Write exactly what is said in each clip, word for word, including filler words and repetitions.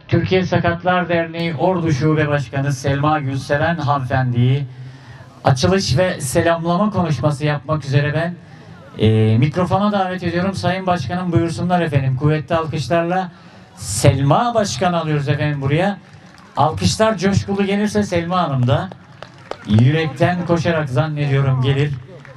Türkiye Sakatlar Derneği Ordu Şube Başkanı Selma Gülseren hanımefendiyi açılış ve selamlama konuşması yapmak üzere ben e, mikrofona davet ediyorum. Sayın Başkanım buyursunlar efendim. Kuvvetli alkışlarla Selma Başkan alıyoruz efendim buraya. Alkışlar coşkulu gelirse Selma Hanım da yürekten koşarak zannediyorum gelir.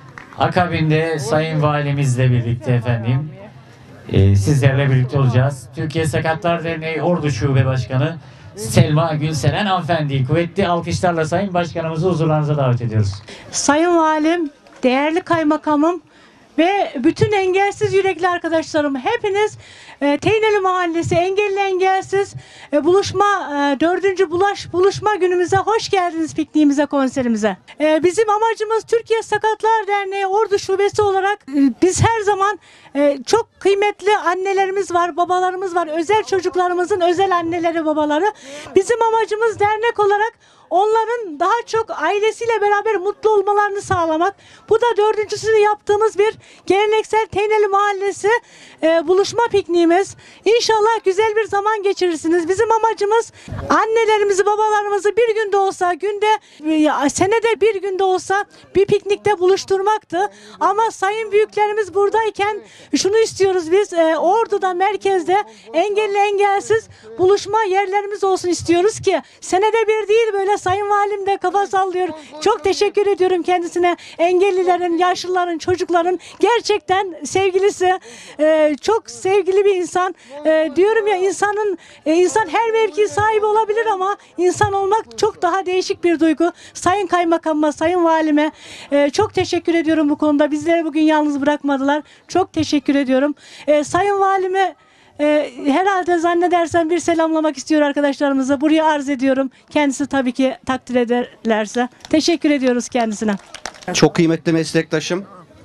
Akabinde Sayın Valimizle birlikte efendim e, sizlerle birlikte olacağız. Türkiye Sakatlar Derneği Ordu Şube Başkanı Selma Gülseren hanımefendi kuvvetli alkışlarla Sayın Başkanımızı huzurlarınıza davet ediyoruz. Sayın Valim, değerli kaymakamım ve bütün engelsiz yürekli arkadaşlarım, hepiniz e, Teyneli Mahallesi Engelli Engelsiz e, buluşma e, dördüncü bulaş buluşma günümüze hoş geldiniz, pikniğimize, konserimize. E, bizim amacımız Türkiye Sakatlar Derneği Ordu Şubesi olarak e, biz her zaman e, çok kıymetli annelerimiz var, babalarımız var, özel çocuklarımızın özel anneleri, babaları. Bizim amacımız dernek olarak onların daha çok ailesiyle beraber mutlu olmalarını sağlamak. Bu da dördüncüsünü yaptığımız bir geleneksel Teyneli Mahallesi e, buluşma pikniğimiz. İnşallah güzel bir zaman geçirirsiniz. Bizim amacımız annelerimizi, babalarımızı bir günde olsa, günde, e, senede bir günde olsa bir piknikte buluşturmaktı. Ama sayın büyüklerimiz buradayken şunu istiyoruz biz, e, Ordu'da, merkezde engelli engelsiz buluşma yerlerimiz olsun istiyoruz ki senede bir değil, böyle Sayın Valim de kafa sallıyor. Çok teşekkür ediyorum kendisine. Engellilerin, yaşlıların, çocukların gerçekten sevgilisi. Ee, çok sevgili bir insan. Ee, diyorum ya, insanın e, insan her mevki sahibi olabilir ama insan olmak çok daha değişik bir duygu. Sayın Kaymakamıma, Sayın Valime e, çok teşekkür ediyorum bu konuda. Bizleri bugün yalnız bırakmadılar. Çok teşekkür ediyorum. E, Sayın Valime Ee, herhalde zannedersem bir selamlamak istiyor arkadaşlarımızı. Buraya arz ediyorum. Kendisi tabii ki takdir ederlerse. Teşekkür ediyoruz kendisine. Çok kıymetli meslektaşım,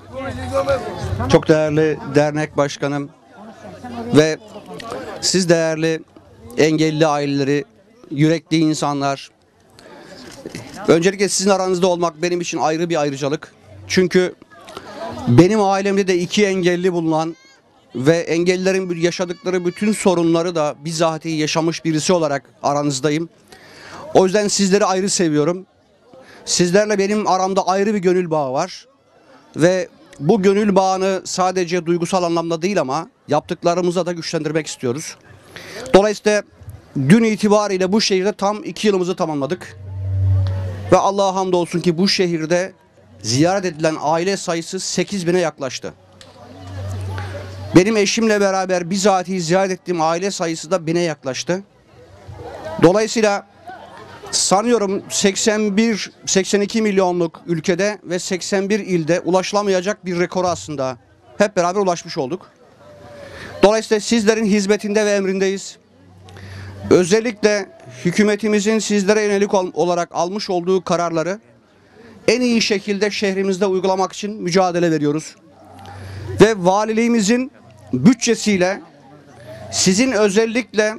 çok değerli dernek başkanım ve siz değerli engelli aileleri, yürekli insanlar. Öncelikle sizin aranızda olmak benim için ayrı bir ayrıcalık. Çünkü benim ailemde de iki engelli bulunan ve engellilerin yaşadıkları bütün sorunları da bizatihi yaşamış birisi olarak aranızdayım. O yüzden sizleri ayrı seviyorum. Sizlerle benim aramda ayrı bir gönül bağı var. Ve bu gönül bağını sadece duygusal anlamda değil ama yaptıklarımıza da güçlendirmek istiyoruz. Dolayısıyla dün itibariyle bu şehirde tam iki yılımızı tamamladık. Ve Allah'a hamdolsun ki bu şehirde ziyaret edilen aile sayısı sekiz bine yaklaştı. Benim eşimle beraber bizatihi ziyaret ettiğim aile sayısı da bine yaklaştı. Dolayısıyla sanıyorum seksen bir seksen iki milyonluk ülkede ve seksen bir ilde ulaşılamayacak bir rekora aslında hep beraber ulaşmış olduk. Dolayısıyla sizlerin hizmetinde ve emrindeyiz. Özellikle hükümetimizin sizlere yönelik olarak almış olduğu kararları en iyi şekilde şehrimizde uygulamak için mücadele veriyoruz. Ve valiliğimizin bütçesiyle sizin özellikle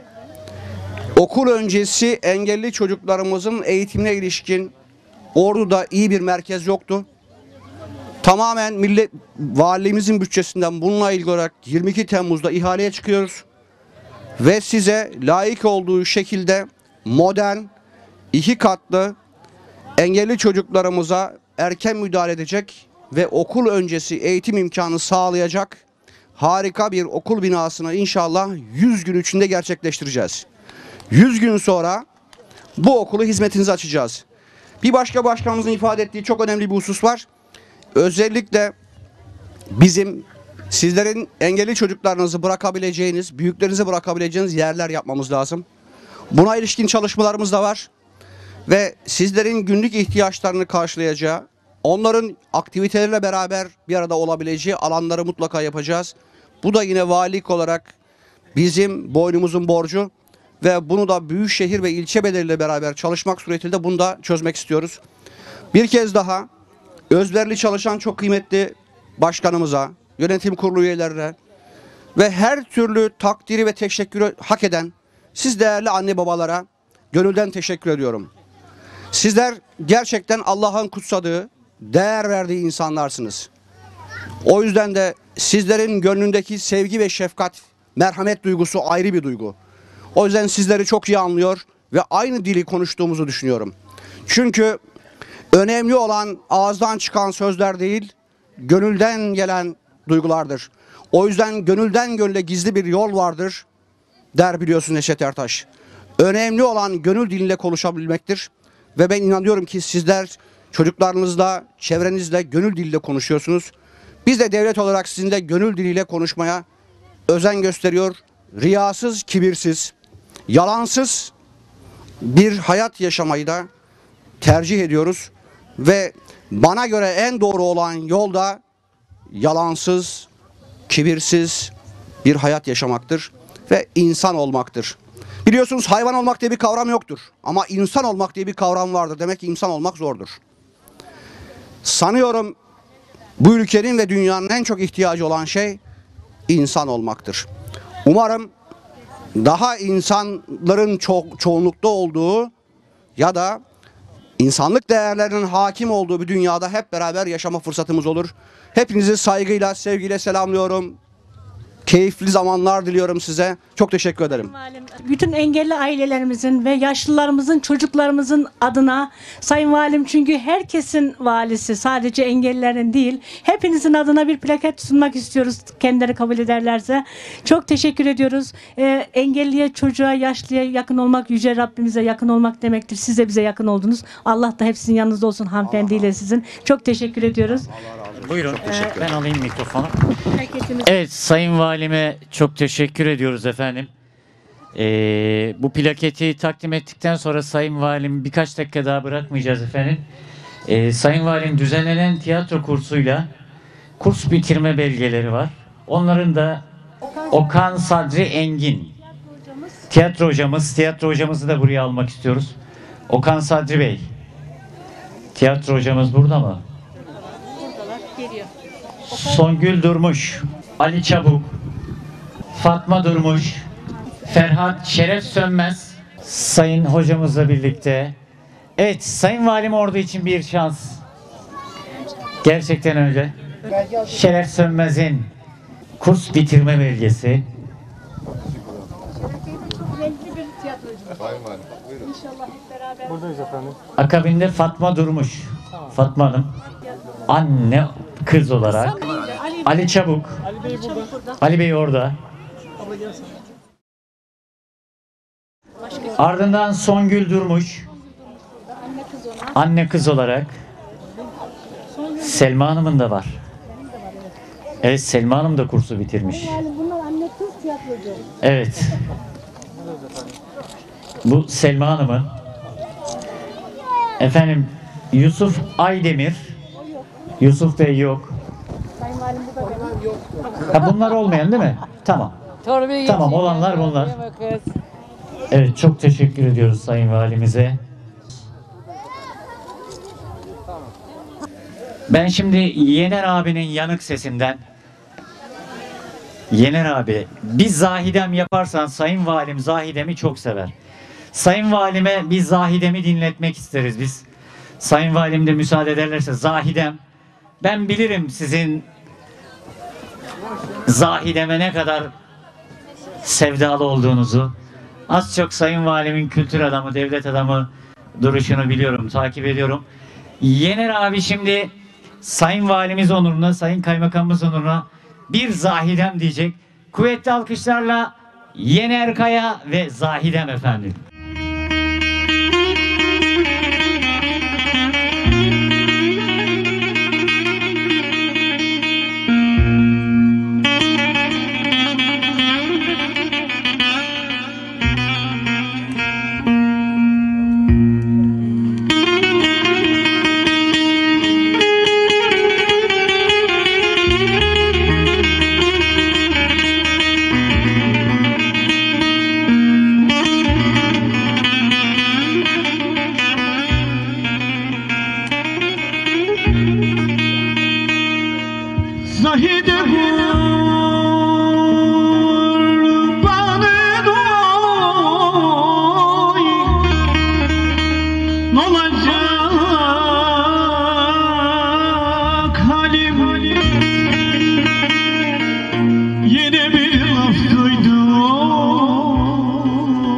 okul öncesi engelli çocuklarımızın eğitimine ilişkin Ordu'da iyi bir merkez yoktu. Tamamen millet valiliğimizin bütçesinden bununla ilgili olarak yirmi iki Temmuz'da ihaleye çıkıyoruz. Ve size layık olduğu şekilde modern, iki katlı engelli çocuklarımıza erken müdahale edecek ve okul öncesi eğitim imkanı sağlayacak harika bir okul binasını inşallah yüz gün içinde gerçekleştireceğiz. yüz gün sonra bu okulu hizmetinize açacağız. Bir başka başkanımızın ifade ettiği çok önemli bir husus var. Özellikle bizim sizlerin engelli çocuklarınızı bırakabileceğiniz, büyüklerinizi bırakabileceğiniz yerler yapmamız lazım. Buna ilişkin çalışmalarımız da var. Ve sizlerin günlük ihtiyaçlarını karşılayacağı, onların aktiviteleriyle beraber bir arada olabileceği alanları mutlaka yapacağız. Bu da yine valilik olarak bizim boynumuzun borcu ve bunu da büyükşehir ve ilçe belediyeyle beraber çalışmak suretiyle bunu da çözmek istiyoruz. Bir kez daha özverili çalışan çok kıymetli başkanımıza, yönetim kurulu üyelerine ve her türlü takdiri ve teşekkürü hak eden siz değerli anne babalara gönülden teşekkür ediyorum. Sizler gerçekten Allah'ın kutsadığı, değer verdiği insanlarsınız. O yüzden de sizlerin gönlündeki sevgi ve şefkat, merhamet duygusu ayrı bir duygu. O yüzden sizleri çok iyi anlıyor ve aynı dili konuştuğumuzu düşünüyorum. Çünkü önemli olan ağızdan çıkan sözler değil, gönülden gelen duygulardır. O yüzden gönülden gönüle gizli bir yol vardır der biliyorsun Neşet Ertaş. Önemli olan gönül diliyle konuşabilmektir. Ve ben inanıyorum ki sizler çocuklarınızla, çevrenizle gönül diliyle konuşuyorsunuz. Biz de devlet olarak sizinle gönül diliyle konuşmaya özen gösteriyor. Riyasız, kibirsiz, yalansız bir hayat yaşamayı da tercih ediyoruz. Ve bana göre en doğru olan yol da yalansız, kibirsiz bir hayat yaşamaktır ve insan olmaktır. Biliyorsunuz hayvan olmak diye bir kavram yoktur. Ama insan olmak diye bir kavram vardır. Demek ki insan olmak zordur. Sanıyorum bu ülkenin ve dünyanın en çok ihtiyacı olan şey insan olmaktır. Umarım daha insanların çok çoğunlukta olduğu ya da insanlık değerlerinin hakim olduğu bir dünyada hep beraber yaşama fırsatımız olur. Hepinizi saygıyla, sevgiyle selamlıyorum. Keyifli zamanlar diliyorum size. Çok teşekkür ederim. Bütün engelli ailelerimizin ve yaşlılarımızın, çocuklarımızın adına Sayın Valim, çünkü herkesin valisi, sadece engellilerin değil, hepinizin adına bir plaket sunmak istiyoruz kendileri kabul ederlerse. Çok teşekkür ediyoruz. Ee, engelliye, çocuğa, yaşlıya yakın olmak, Yüce Rabbimize yakın olmak demektir. Siz de bize yakın oldunuz. Allah da hepsinin yanınızda olsun, hanımefendiyle sizin. Çok teşekkür ediyoruz. Buyurun, ee, ben alayım mikrofonu. Plaketimiz... Evet, Sayın Valime çok teşekkür ediyoruz efendim. Ee, bu plaketi takdim ettikten sonra Sayın Valim birkaç dakika daha bırakmayacağız efendim. Ee, Sayın Valim düzenlenen tiyatro kursuyla kurs bitirme belgeleri var. Onların da Okan Sadri Engin tiyatro hocamız, tiyatro hocamızı da buraya almak istiyoruz. Okan Sadri Bey, tiyatro hocamız burada mı? Songül Durmuş, Ali Çabuk, Fatma Durmuş, Ferhat Şeref Sönmez, Sayın hocamızla birlikte. Evet, Sayın Valim ordu için bir şans. Gerçekten öyle. Şeref Sönmez'in kurs bitirme belgesi. Buradayız efendim. Akabinde Fatma Durmuş. Fatma Hanım. Anne kız olarak. Ali Çabuk. Ali Bey burada. Ali Bey orada. Ardından Songül Durmuş. Anne kız olarak. Selma Hanım'ın da var. Evet, Selma Hanım da kursu bitirmiş. Evet. Bu Selma Hanım'ın. Efendim Yusuf Aydemir. Yusuf Bey yok. Ha, bunlar olmayan değil mi? Tamam. Tamam, olanlar bunlar. Evet, çok teşekkür ediyoruz Sayın Valimize. Ben şimdi Yener abinin yanık sesinden, Yener abi, bir Zahidem yaparsan Sayın Valim Zahidem'i çok sever. Sayın Valime bir Zahidem'i dinletmek isteriz biz. Sayın Valim de müsaade ederlerse Zahidem, ben bilirim sizin Zahidem'e ne kadar sevdalı olduğunuzu. Az çok Sayın Valimin kültür adamı, devlet adamı duruşunu biliyorum, takip ediyorum. Yener abi şimdi Sayın Valimiz onuruna, Sayın Kaymakamımız onuruna bir Zahidem diyecek. Kuvvetli alkışlarla Yener Kaya ve Zahidem efendim. Zahide kurbanı doy, ne olacak halim? Yine bir laf duydum,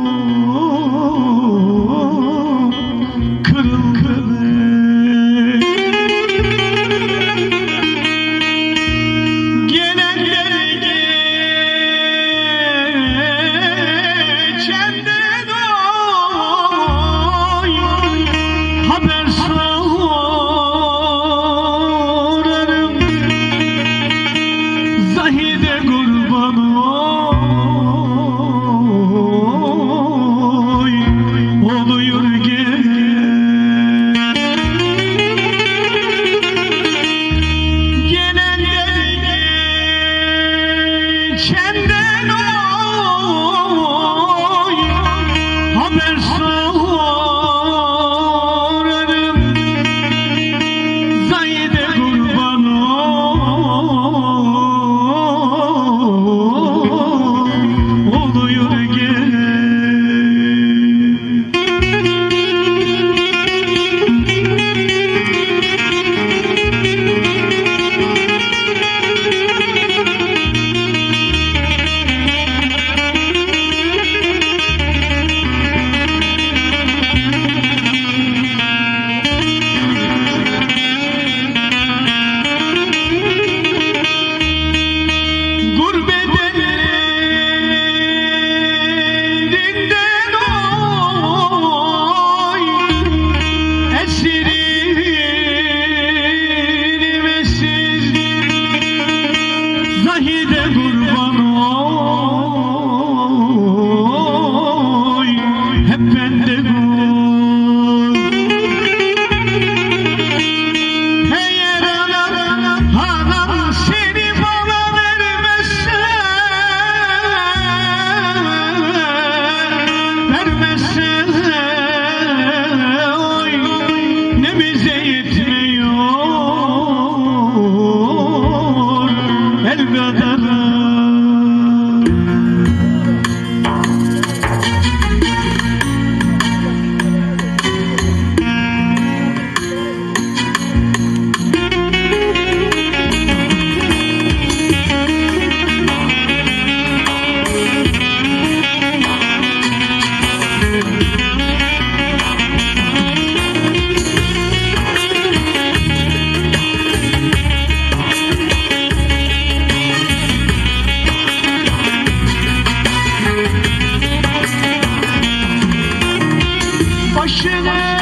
başını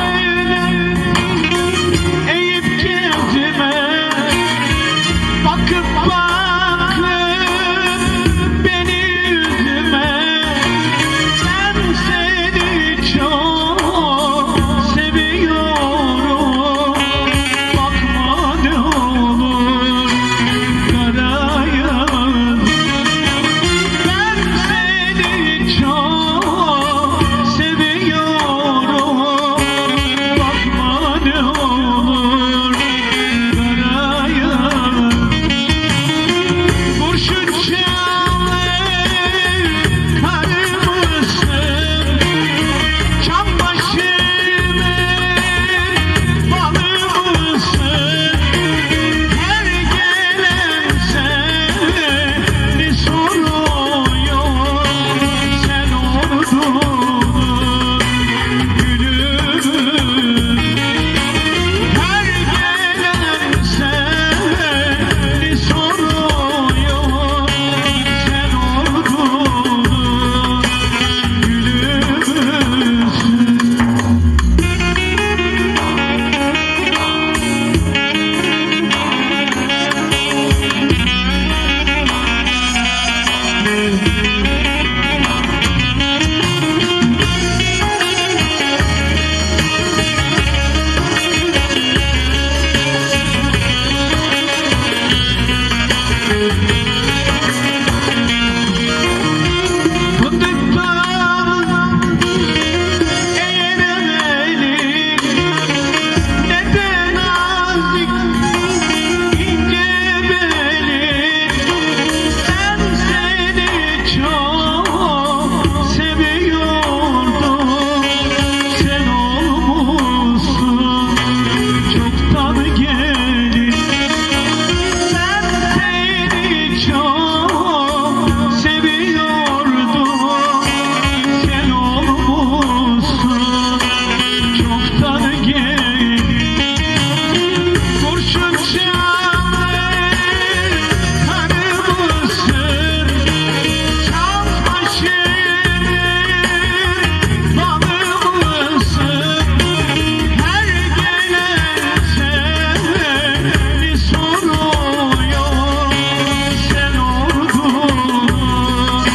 eğip gezime, bakıp bakıp beni yüzüme. Ben seni çok seviyorum, bakma ne olur karaya. Ben seni çok seviyorum, bakma ne olur karaya. Kurşun çalır karımısın, çam başımı balımısın. Her gelen seni soruyor, sen ordunun gülümün. Her gelen seni soruyor, sen ordunun fındıktan eğenemelik, neden nazik ince belik. Ben seni çok seviyordum, sen olmuşsun çoktan gelin. Ben seni çok seviyordum, sen olmuşsun çoktan gelin. Kurşun çalır karımısın, çam başını balımısın. Her gelen seni soruyor, sen ordunun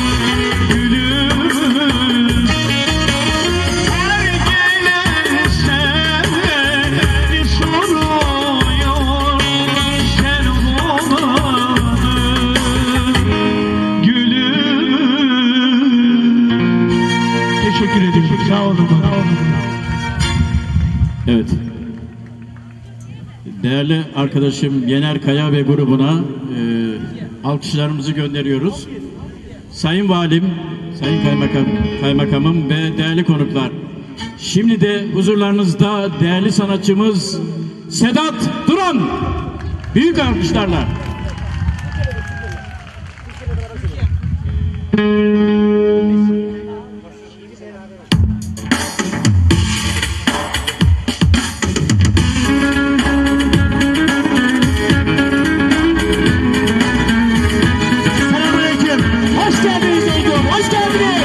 gülümün. Her gelen seni soruyor, sen olanın gülümün. Teşekkür ederim. Sağ olun. Evet. Değerli arkadaşım Yener Kaya ve grubuna e, alkışlarımızı gönderiyoruz. Sayın Valim, Sayın Kaymakam, Kaymakamım ve değerli konuklar. Şimdi de huzurlarınızda değerli sanatçımız Sedat Duran. Büyük alkışlarla. Selamünaleyküm. Hoş geldiniz oğlum. Hoş geldiniz.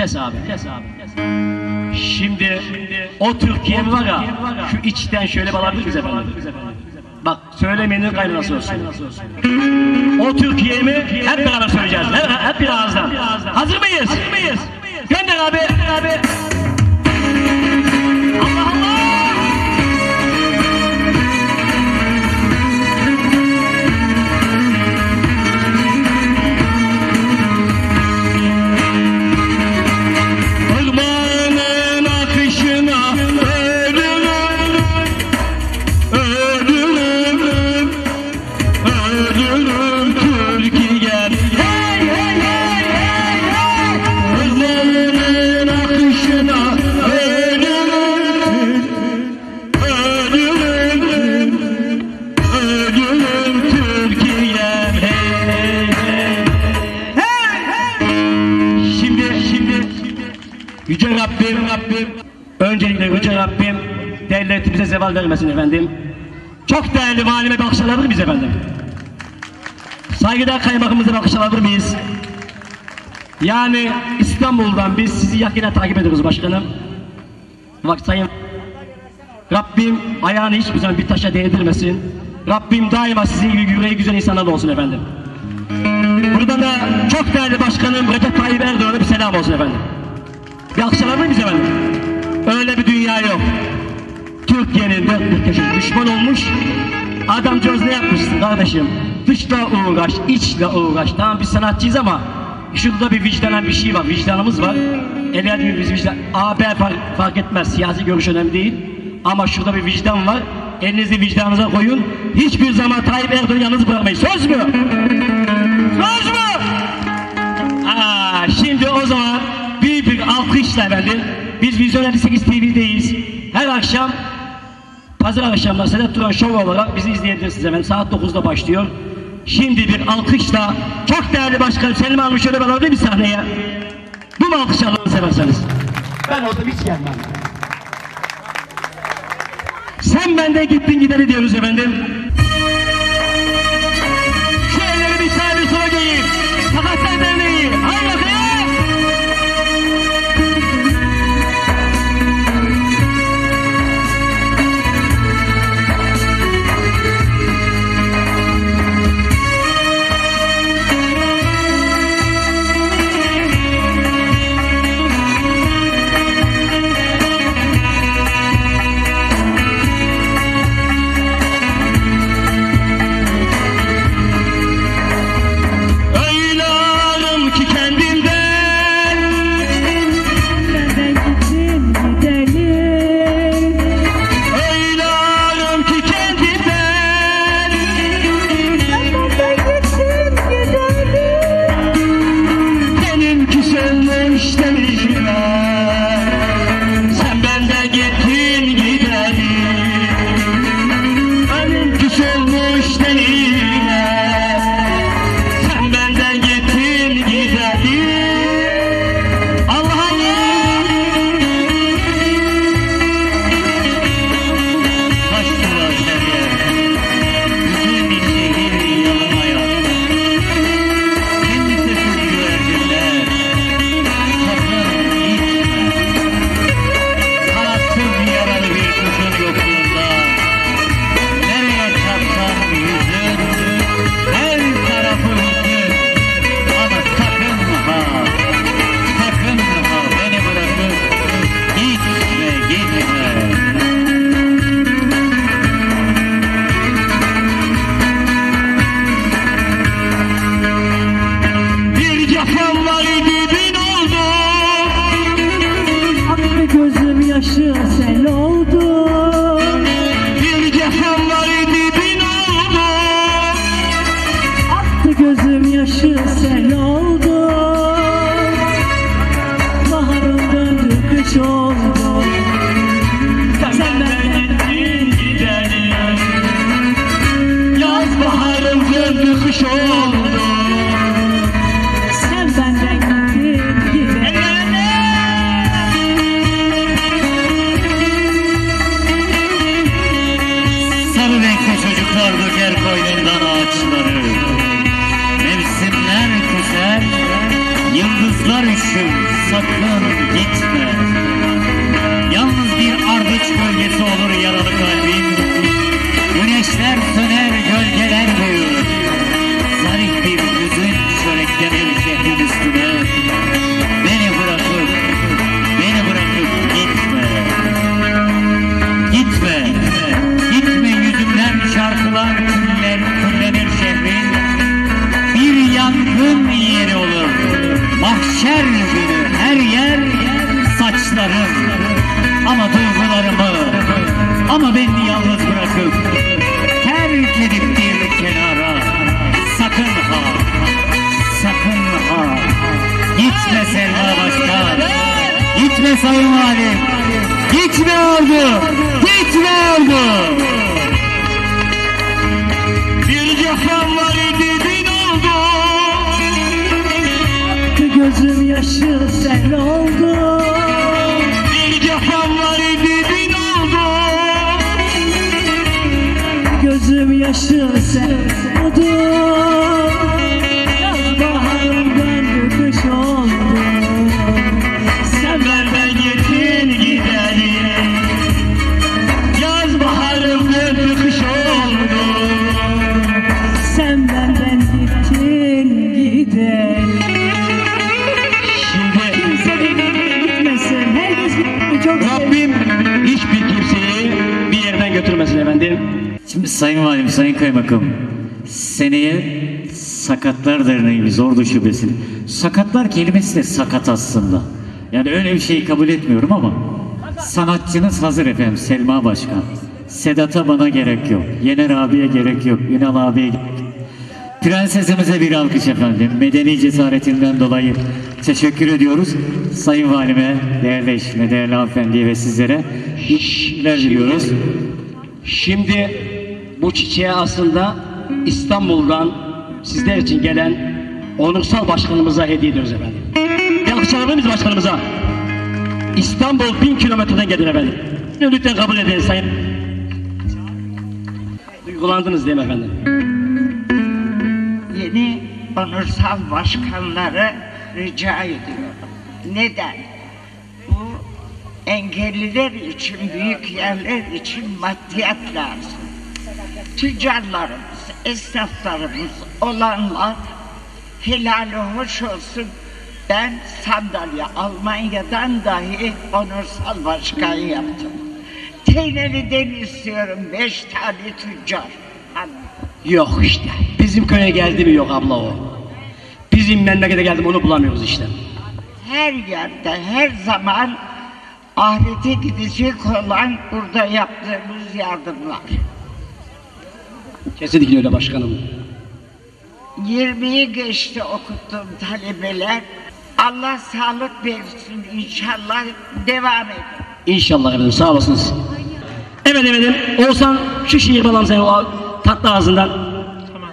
Kes abi, kes abi. Şimdi o Türkiye var ya, şu içten şöyle bağlardık bize efendim. Bak söylemenin kaynanası olsun. O Türkiye'mi hep beraber söyleyeceğiz. Hep, hep bir ağızdan. Hazır mıyız? Hazır mıyız? Gönder abi. abi. Allah Allah! Irmağının akışına ölürüm, ölürüm, ölürüm Türkiye'm. Hey hey hey hey hey! Irmağının akışına ölürüm, ölürüm, ölürüm Türkiye'm. Hey hey hey! Şimdi, şimdi Yüce Rabbim, Rabbim, öncelikle Yüce Rabbim devletimize zeval vermesin efendim. Çok değerli valime bir alkış alabilir miyiz efendim? Saygıdeğer kaymakamımıza bir alkış alabilir miyiz? Yani İstanbul'dan biz sizi yakinen takip ediyoruz başkanım. Bak sayın Rabbim ayağını hiçbir zaman bir taşa değdirmesin. Rabbim daima sizin gibi yüreği güzel insanlar olsun efendim. Buradan da çok değerli başkanım Recep Tayyip Erdoğan'a bir selam olsun efendim. Bir alkış alabilir miyiz efendim? Öyle bir dünya yok. Türkiye'nin dört bir köşesi düşman olmuş. Adamcağız ne yapmışsın kardeşim? Dışla uğraş, içle uğraş. Tamam biz sanatçıyız ama şurada bir vicdanen bir şey var. Vicdanımız var. Eğer biz vicdan, A, B fark, fark etmez. Siyasi görüş önemli değil. Ama şurada bir vicdan var. Elinizi vicdanınıza koyun. Hiçbir zaman Tayyip Erdoğan'ı yalnız bırakmayın. Söz mü? Söz mü? Aa, şimdi o zaman büyük bir alkışla efendim. Biz Vizyon elli sekiz T V'deyiz. Her akşam pazar akşamları Sedat Turan Show olarak bizi izleyebilirsiniz efendim. Saat dokuzda başlıyor. Şimdi bir alkışla çok değerli başkanım Selim Hanım'ı şöyle bir alabilir mi sahneye? Bu mu alkış Allah'ını severseniz? Ben oldum hiç gelmem. Sen benden gittin gideri diyoruz efendim. Şu elleri bir sağa bir sola giyin. Sakatlar derneği. Haydi bakayım. Yıldızlar ışın sakın gitme. Yalnız bir ardıç gölgesi olur yaralı kalbin. Güneşler söner, gölgeler büyür. Zarif bir hüzün çöreklenir şehrin üstüne. Beni bırakıp, beni bırakıp gitme. Gitme, gitme yüzümden şarkılar küller, küllenir şehrin. Bir yangın yeri olur, mahşer günü her yer saçlarım. Ama duygularımı, ama beni yalnız bırakıp terk edip bir kenara. Sakın ha, sakın ha, gitme Selma Başkan, gitme Sayın Valim, gitme oldu, gitme oldu. Bir cefam var idi bin oldu. Gözüm yaşı sen oldu. Bir cefam var idi bin oldu. Gözüm yaşı sen oldu. Yaz baharımdan bir kış oldu. Sen Benden gittin gidelim. Yaz baharımdan bir kış oldu. sen benden gittin gidelim. Şimdi Kimse de gitmesin. Herkes gitmeyi çok seviyor. Rabbim hiçbir kimseyi bir yerden götürmesin efendim. Şimdi Sayın Valim, Sayın Kaymakam, seneye Sakatlar Derneğimiz Ordu Şubesi'ni, sakatlar kelimesi de sakat aslında. Yani öyle bir şeyi kabul etmiyorum ama sanatçınız hazır efendim Selma Başkan. Sedat'a bana gerek yok, Yener abiye gerek yok, Ünal abiye gerek yok. Prensesimize bir alkış efendim. Medeni cesaretinden dolayı teşekkür ediyoruz. Sayın Valime, değerli eşime, değerli hanımefendiye ve sizlere iyi şeyler diliyoruz. Şimdi bu çiçeği aslında İstanbul'dan sizler için gelen onursal başkanımıza hediye ediyoruz efendim. Bir alkış alabilir miyiz başkanımıza? İstanbul bin kilometreden gelir efendim. Lütfen kabul edin sayın. Duygulandınız değil mi efendim? Yeni onursal başkanları rica ediyorum. Neden? Bu engelliler için, büyük yerler için maddiyat lazım. Tüccarlarımız, esnaflarımız olanlar helali hoş olsun. Ben sandalye Almanya'dan dahi onursal başkan yaptım. Teyneli'den istiyorum beş tane tüccar. Yok işte. Bizim köye geldi mi yok abla o. Bizim memlekete geldi mi onu bulamıyoruz işte. Her yerde, her zaman ahirete gidecek olan burada yaptığımız yardımlar. Kesinlikle öyle başkanım. yirmiyi geçti okuttuğum talebeler. Allah sağlık versin, inşallah devam edin. İnşallah efendim, sağ olasınız. Evet efendim, Oğuzhan şu şiir balam sen o tatlı ağzından. Tamam.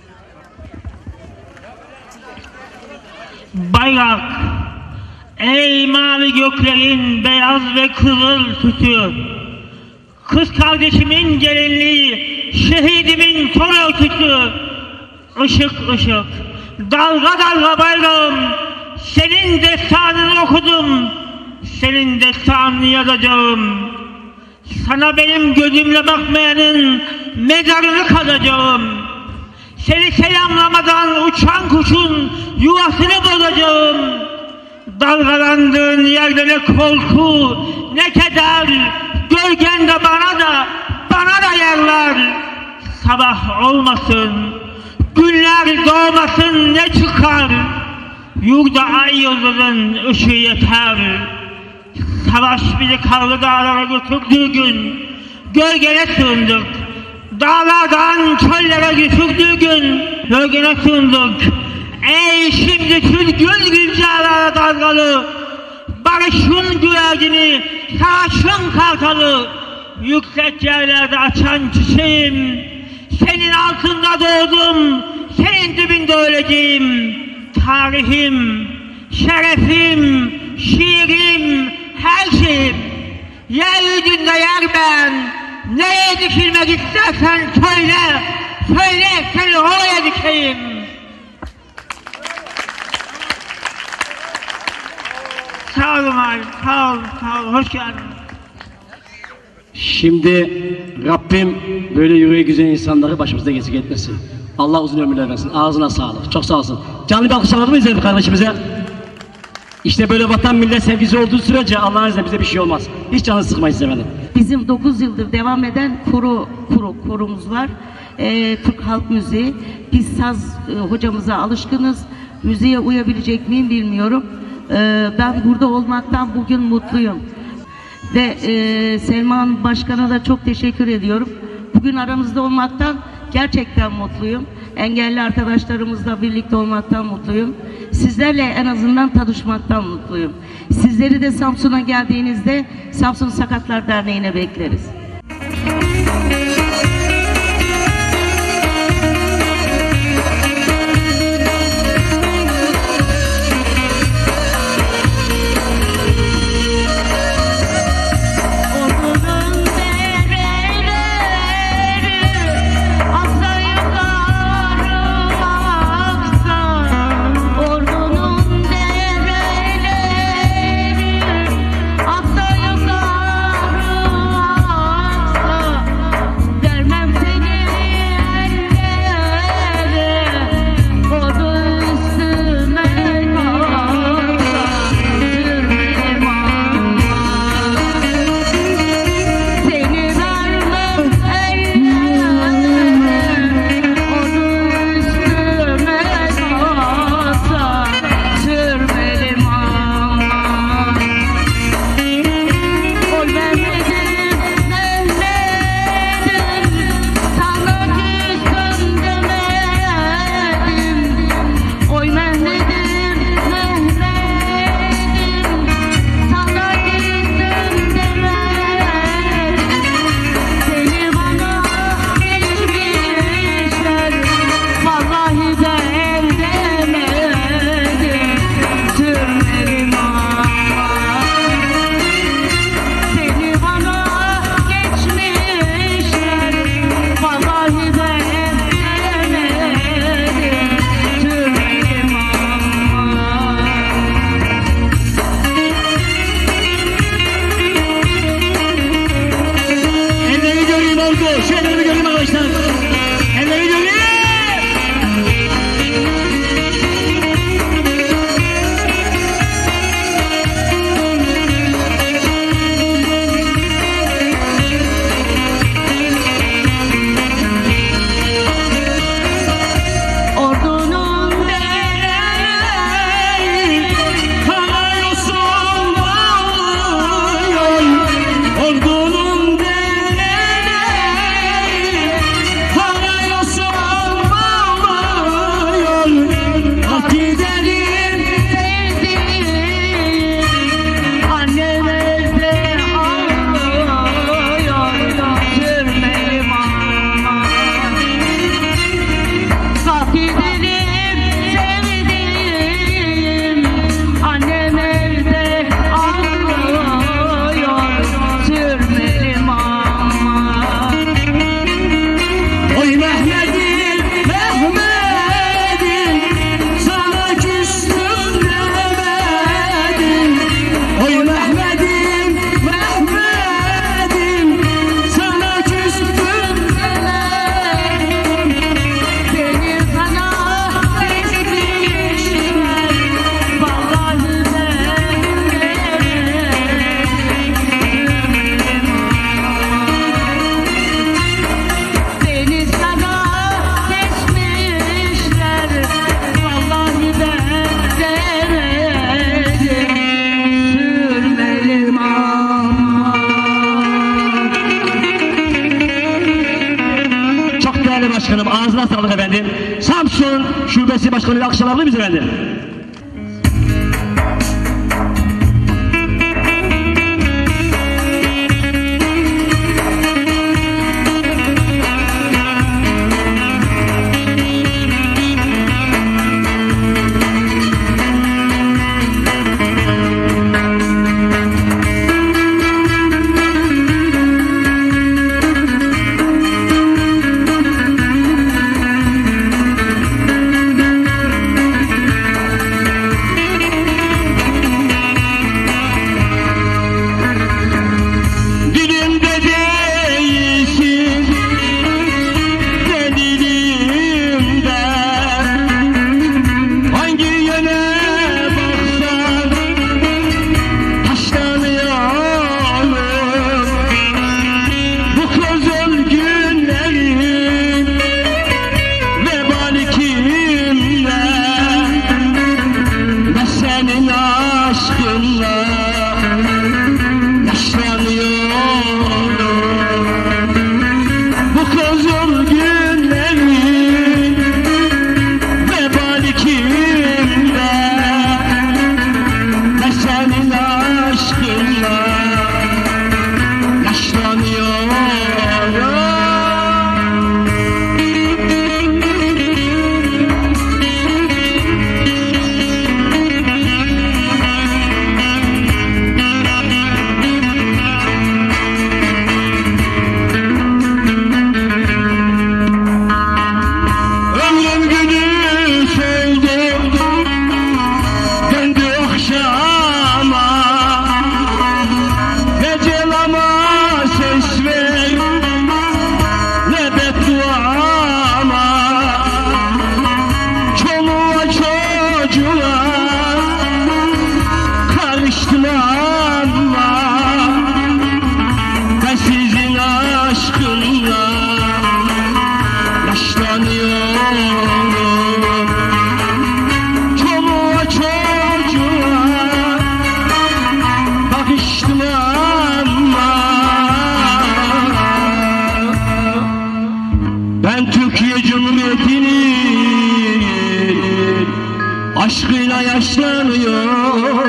Bayrak, ey mavi göklerin beyaz ve kızıl sütü, kız kardeşimin gelinliği, şehidimin son örtüsü, ışık ışık, dalga dalga bayrağım, senin destanını okudum, senin destanını yazacağım. Sana benim gözümle bakmayanın mezarını kazacağım. Seni selamlamadan uçan kuşun yuvasını bozacağım. Dalgalandığın yerde ne korku, ne keder, gölgende bana da, bana da yerler. Sabah olmasın, günler doğmasın ne çıkar. Yurda ay yıldızın ışığı yeter. Savaş bizi karlı dağlara götürdüğü gün gölgene sığındık. Dağlardan çöllere götürdüğü gün gölgene sığındık. Ey şimdi sürgün rüzgarlara dalgalı, barışın güvercini, savaşın kartalı, yüksek yerlerde açan çiçeğim, senin altında doğdum, senin dibinde öleceğim. Tarihim, şerefim, şiirim, her şeyim. Yeryüzünde yer ben. Nereye dikilmek istersen söyle. Söyle seni oraya dikeyim. sağ olun abi, sağ olun, sağ olun, hoş geldiniz. Şimdi Rabbim böyle yüreği güzel insanları başımızda eksik etmesin. Allah uzun ömürler versin. Ağzına sağlık. Çok sağ olsun. Canlı bir alkış alalım mı izleyelim kardeşimize? İşte böyle vatan millet sevgisi olduğu sürece Allah'ın izniyle bize bir şey olmaz. Hiç canını sıkmayız efendim. Bizim dokuz yıldır devam eden koro, koro korumuz var. Ee, Türk halk müziği. Biz saz e, hocamıza alışkınız. Müziğe uyabilecek miyim bilmiyorum. Ee, ben burada olmaktan bugün mutluyum. Ve e, Selman Başkan'a da çok teşekkür ediyorum. Bugün aramızda olmaktan gerçekten mutluyum. Engelli arkadaşlarımızla birlikte olmaktan mutluyum. Sizlerle en azından tanışmaktan mutluyum. Sizleri de Samsun'a geldiğinizde Samsun Sakatlar Derneği'ne bekleriz. Başkanım ağzına sağlık efendim. Samsun Şubesi Başkanı alkışlar alabilir miyiz efendim? çocuğa karıştım ama ben sizin aşkınla yaşlanıyorum. Çoluğa çocuğa bakıştım ama ben Türkiye Cumhuriyeti'nin aşkıyla yaşlanıyorum.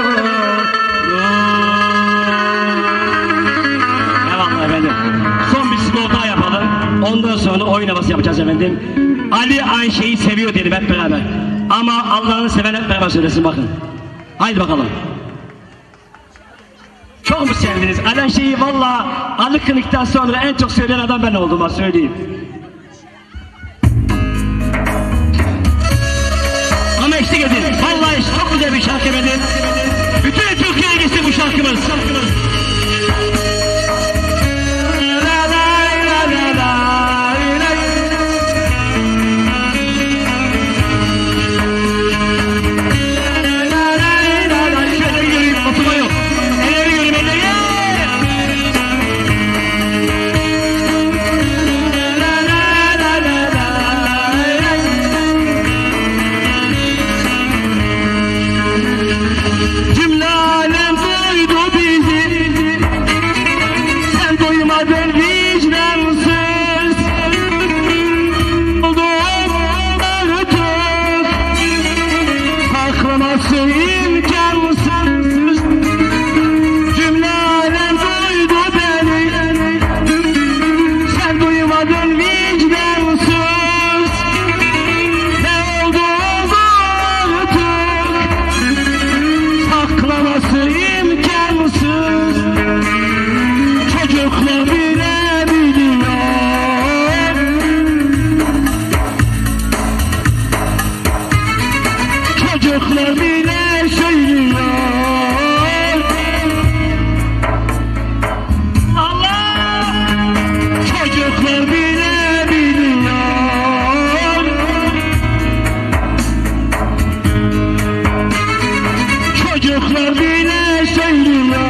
Eyvallah efendim. Son bir skor daha yapalım. Ondan sonra oyun havası yapacağız efendim. Ali Ayşe'yi seviyor dedim hep beraber. Ama Allah'ını seven hep beraber söylesin bakın. Haydi bakalım. Çok mu sevdiniz? Ali Ayşe'yi valla Ali Kınık'tan sonra en çok söyleyen adam ben oldum ha söyleyeyim. Ama eşlik edin. Vallahi çok güzel bir şarkı efendim. Bütün Türkiye'ye gitsin bu şarkımız. Cümle alem duydu bizi, sen duymadın vicdansız. Olduğum artık saklaması imkansız. Cümle alem duydu beni, sen duymadın vicdansız. Ne olduğum artık saklaması imkansız. Çocuklar bile biliyor, çocuklar bile söylüyor. Allah, çocuklar bile biliyor. Çocuklar bile söylüyor,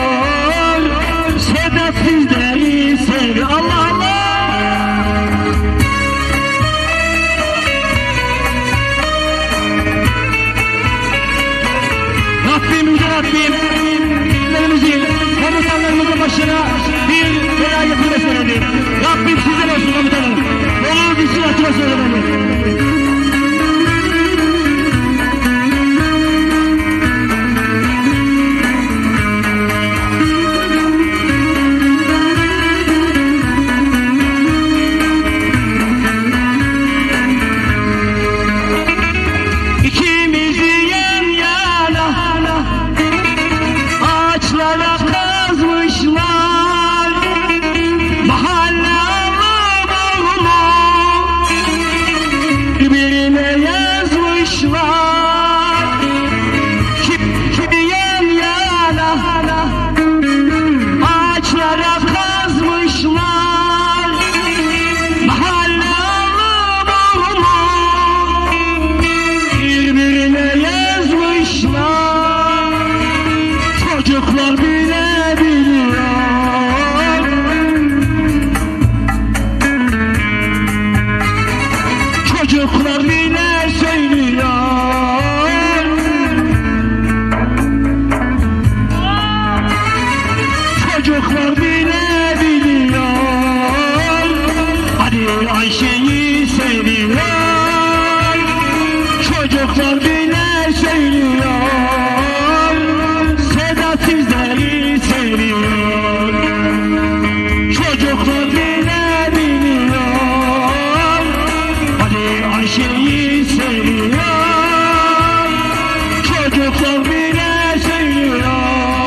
Sedat sizleri seviyor. Allah Allah! Rabbim, Yüce Rabbim, bizlerimizin, komutanlarımızın başına bir bela getirmesin. Rabbim sizden olsun komutanım. Olur bir silahına söylemeyin. İkimizi yan yana ağaçlara kazmışlar. Mahalle alamağını birbirine yazmışlar. Kimi yan yana ağaçlara kazmışlar. Mahalle alamağını birbirine yazmışlar. Çocuklar bile biliyor, çocuklar bile söylüyor. Çocuklar bile biliyor. Hadi Ayşe'yi seviyor. Çocuklar bile söylüyor, Sedat sizleri seviyor. Çocuklar bile biliyor. Hadi Ayşe'yi seviyor. Çocuklar bile söylüyor.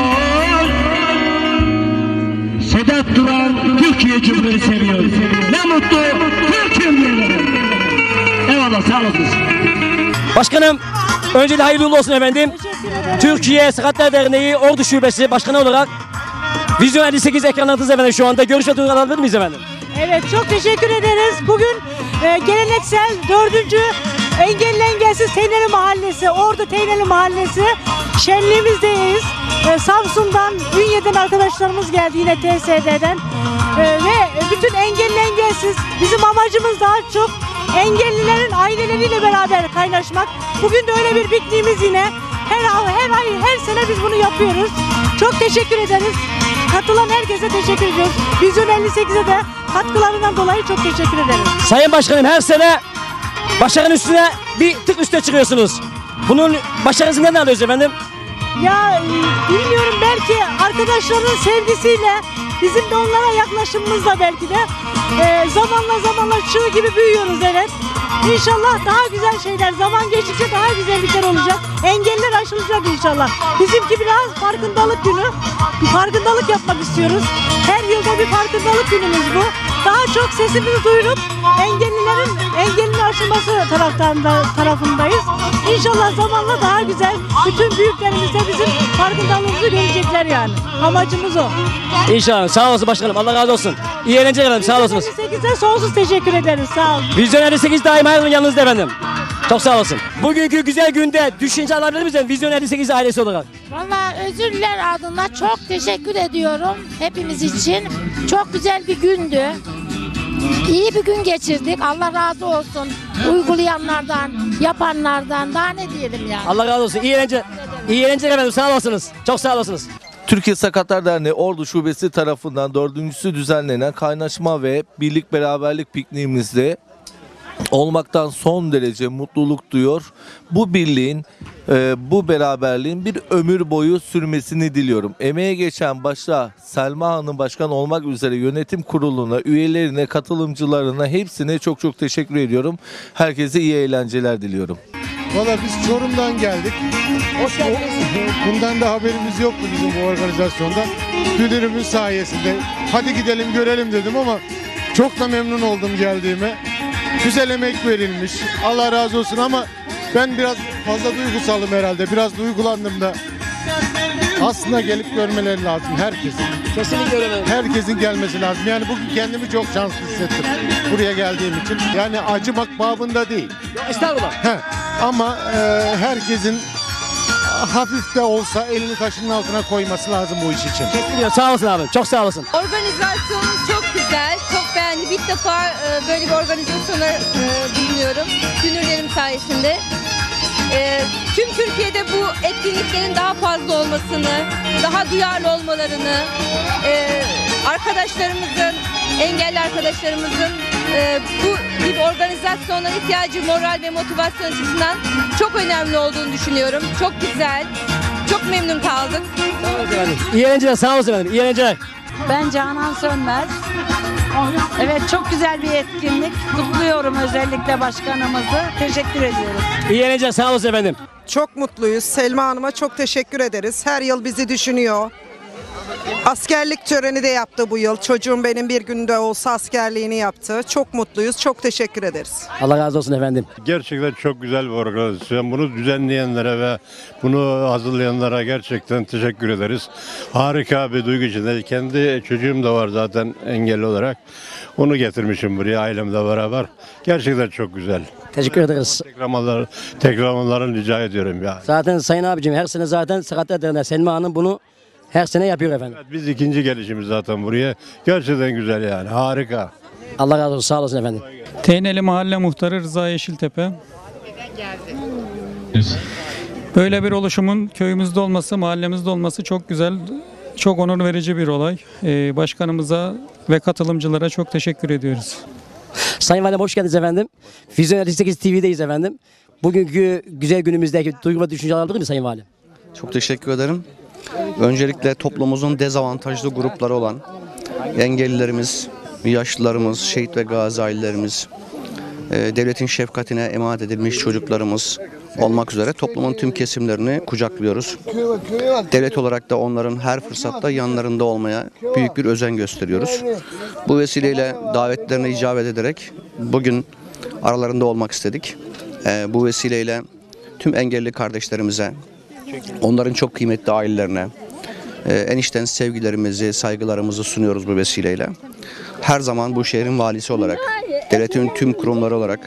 Sedat Duran Türkiye Cumhuriyeti seviyor. Ne mutlu Türk'üm diyenlere. Eyvallah, sağ olasınız. Başkanım, öncelikle hayırlı uğurlu olsun efendim. Türkiye Sakatlar Derneği Ordu Şubesi Başkanı olarak Vizyon elli sekiz ekranlarınızda efendim şu anda. Görüş ve duygu alabilir miyiz efendim? Evet, çok teşekkür ederiz. Bugün e, geleneksel dördüncü Engelli Engelsiz Teyneli Mahallesi, Ordu Teyneli Mahallesi şenliğimizdeyiz. Ee, Samsun'dan, Ünye'den arkadaşlarımız geldi, yine T S D'den. Ee, ve bütün engelli engelsiz, bizim amacımız daha çok engellilerin aileleriyle beraber kaynaşmak. Bugün de öyle bir pikniğimiz yine. Her, her ay, her sene biz bunu yapıyoruz. Çok teşekkür ederiz. Katılan herkese teşekkür ediyoruz. Vizyon elli sekize de katkılarından dolayı çok teşekkür ederiz. Sayın Başkanım, her sene başarının üstüne bir tık üste çıkıyorsunuz. Bunun başarısını neden alıyoruz efendim? Ya bilmiyorum, belki arkadaşların sevgisiyle, bizim de onlara yaklaşımımızla belki de e, zamanla zamanla çığ gibi büyüyoruz, evet. İnşallah daha güzel şeyler, zaman geçtikçe daha güzellikler olacak. Engeller aşılacak inşallah. Bizimki biraz farkındalık günü. Bir farkındalık yapmak istiyoruz. Her yılda bir farkındalık günümüz bu. Daha çok sesimizi duyurup engellilerin engellinin aşılması taraftarında, tarafındayız. İnşallah zamanla daha güzel, bütün büyüklerimiz de bizim farkındalığımızı görecekler yani. Amacımız o. İnşallah. Sağ olasın başkanım. Allah razı olsun. İyi eğlenceler efendim. Sağ olasınız. elli sekize sonsuz teşekkür ederiz. Sağ olun. Vizyon elli sekiz daima her zaman yanınızda efendim. Çok sağ olasın. Bugünkü güzel günde düşünce alabilir misiniz Vizyon elli sekiz ailesi olarak? Valla özürler adına çok teşekkür ediyorum hepimiz için. Çok güzel bir gündü. İyi bir gün geçirdik. Allah razı olsun. Uygulayanlardan, yapanlardan, daha ne diyelim yani. Allah razı olsun. İyi eğlence. İyi eğlenceler efendim. Sağ olasınız. Çok sağ olasınız. Türkiye Sakatlar Derneği Ordu Şubesi tarafından dördüncüsü düzenlenen kaynaşma ve birlik beraberlik pikniğimizde olmaktan son derece mutluluk duyuyor. Bu birliğin, e, bu beraberliğin bir ömür boyu sürmesini diliyorum. Emeğe geçen başta Selma Hanım başkan olmak üzere yönetim kuruluna, üyelerine, katılımcılarına hepsine çok çok teşekkür ediyorum. Herkese iyi eğlenceler diliyorum. Valla biz Çorum'dan geldik. Hoş geldiniz. Bundan da haberimiz yoktu bizim bu organizasyonda. Müdürümüz sayesinde hadi gidelim görelim dedim ama çok da memnun oldum geldiğime. Güzel emek verilmiş. Allah razı olsun ama ben biraz fazla duygusalım herhalde. Biraz duygulandım da. Aslında gelip görmeleri lazım herkesin. Kesinlikle öyle. Herkesin gelmesi lazım. Yani bugün kendimi çok şanslı hissettim buraya geldiğim için. Yani acımak babında değil. Estağfurullah. He, ama e, herkesin hafif de olsa elini taşının altına koyması lazım bu iş için. Kesinlikle. Sağ olasın abi. Çok sağ olasın. Organizasyonunuz çok güzel, çok beğendim. İlk defa e, böyle bir organizasyona e, bulunuyorum. Dünürlerim sayesinde. E, tüm Türkiye'de bu etkinliklerin daha fazla olmasını, daha duyarlı olmalarını, e, arkadaşlarımızın, engelli arkadaşlarımızın e, bu gibi organizasyonlara ihtiyacı moral ve motivasyon açısından çok önemli olduğunu düşünüyorum. Çok güzel, çok memnun kaldık. İyi eğlenceler. Sağ olasın efendim. İyi eğlenceler. Ben Canan Sönmez. Evet, çok güzel bir etkinlik. Kutluyorum özellikle başkanımızı. Teşekkür ediyoruz. İyi eğlenceler. Sağ olasın efendim. Çok mutluyuz. Selma Hanım'a çok teşekkür ederiz. Her yıl bizi düşünüyor. Askerlik töreni de yaptı bu yıl. Çocuğum benim bir günde olsa askerliğini yaptı. Çok mutluyuz. Çok teşekkür ederiz. Allah razı olsun efendim. Gerçekten çok güzel bir organizasyon. Bunu düzenleyenlere ve bunu hazırlayanlara gerçekten teşekkür ederiz. Harika bir duygu içinde. Kendi çocuğum da var zaten engelli olarak. Onu getirmişim buraya ailemle beraber. Gerçekten çok güzel. Teşekkür ederiz. Tekrarlamalar, tekrarlamalarını rica ediyorum ya. Zaten Sayın abicim her sene zaten Sakatlar Derneği Selma Hanım bunu her sene yapıyor efendim. Evet, biz ikinci gelişimiz zaten buraya. Gerçekten güzel yani. Harika. Allah razı olsun. Sağ olasın efendim. Teyneli Mahalle Muhtarı Rıza Yeşiltepe. Böyle bir oluşumun köyümüzde olması, mahallemizde olması çok güzel. Çok onur verici bir olay. Ee, başkanımıza ve katılımcılara çok teşekkür ediyoruz. Sayın Valim hoş geldiniz efendim. Vizyon elli sekiz T V'deyiz efendim. Bugünkü güzel günümüzdeki duygu ve düşünceler alabilir mi Sayın Valim? Çok teşekkür ederim. Öncelikle toplumumuzun dezavantajlı grupları olan engellilerimiz, yaşlılarımız, şehit ve gazi ailelerimiz, devletin şefkatine emanet edilmiş çocuklarımız olmak üzere toplumun tüm kesimlerini kucaklıyoruz. Devlet olarak da onların her fırsatta yanlarında olmaya büyük bir özen gösteriyoruz. Bu vesileyle davetlerine icabet ederek bugün aralarında olmak istedik. Bu vesileyle tüm engelli kardeşlerimize, onların çok kıymetli ailelerine en içten sevgilerimizi, saygılarımızı sunuyoruz bu vesileyle. Her zaman bu şehrin valisi olarak, devletin tüm kurumları olarak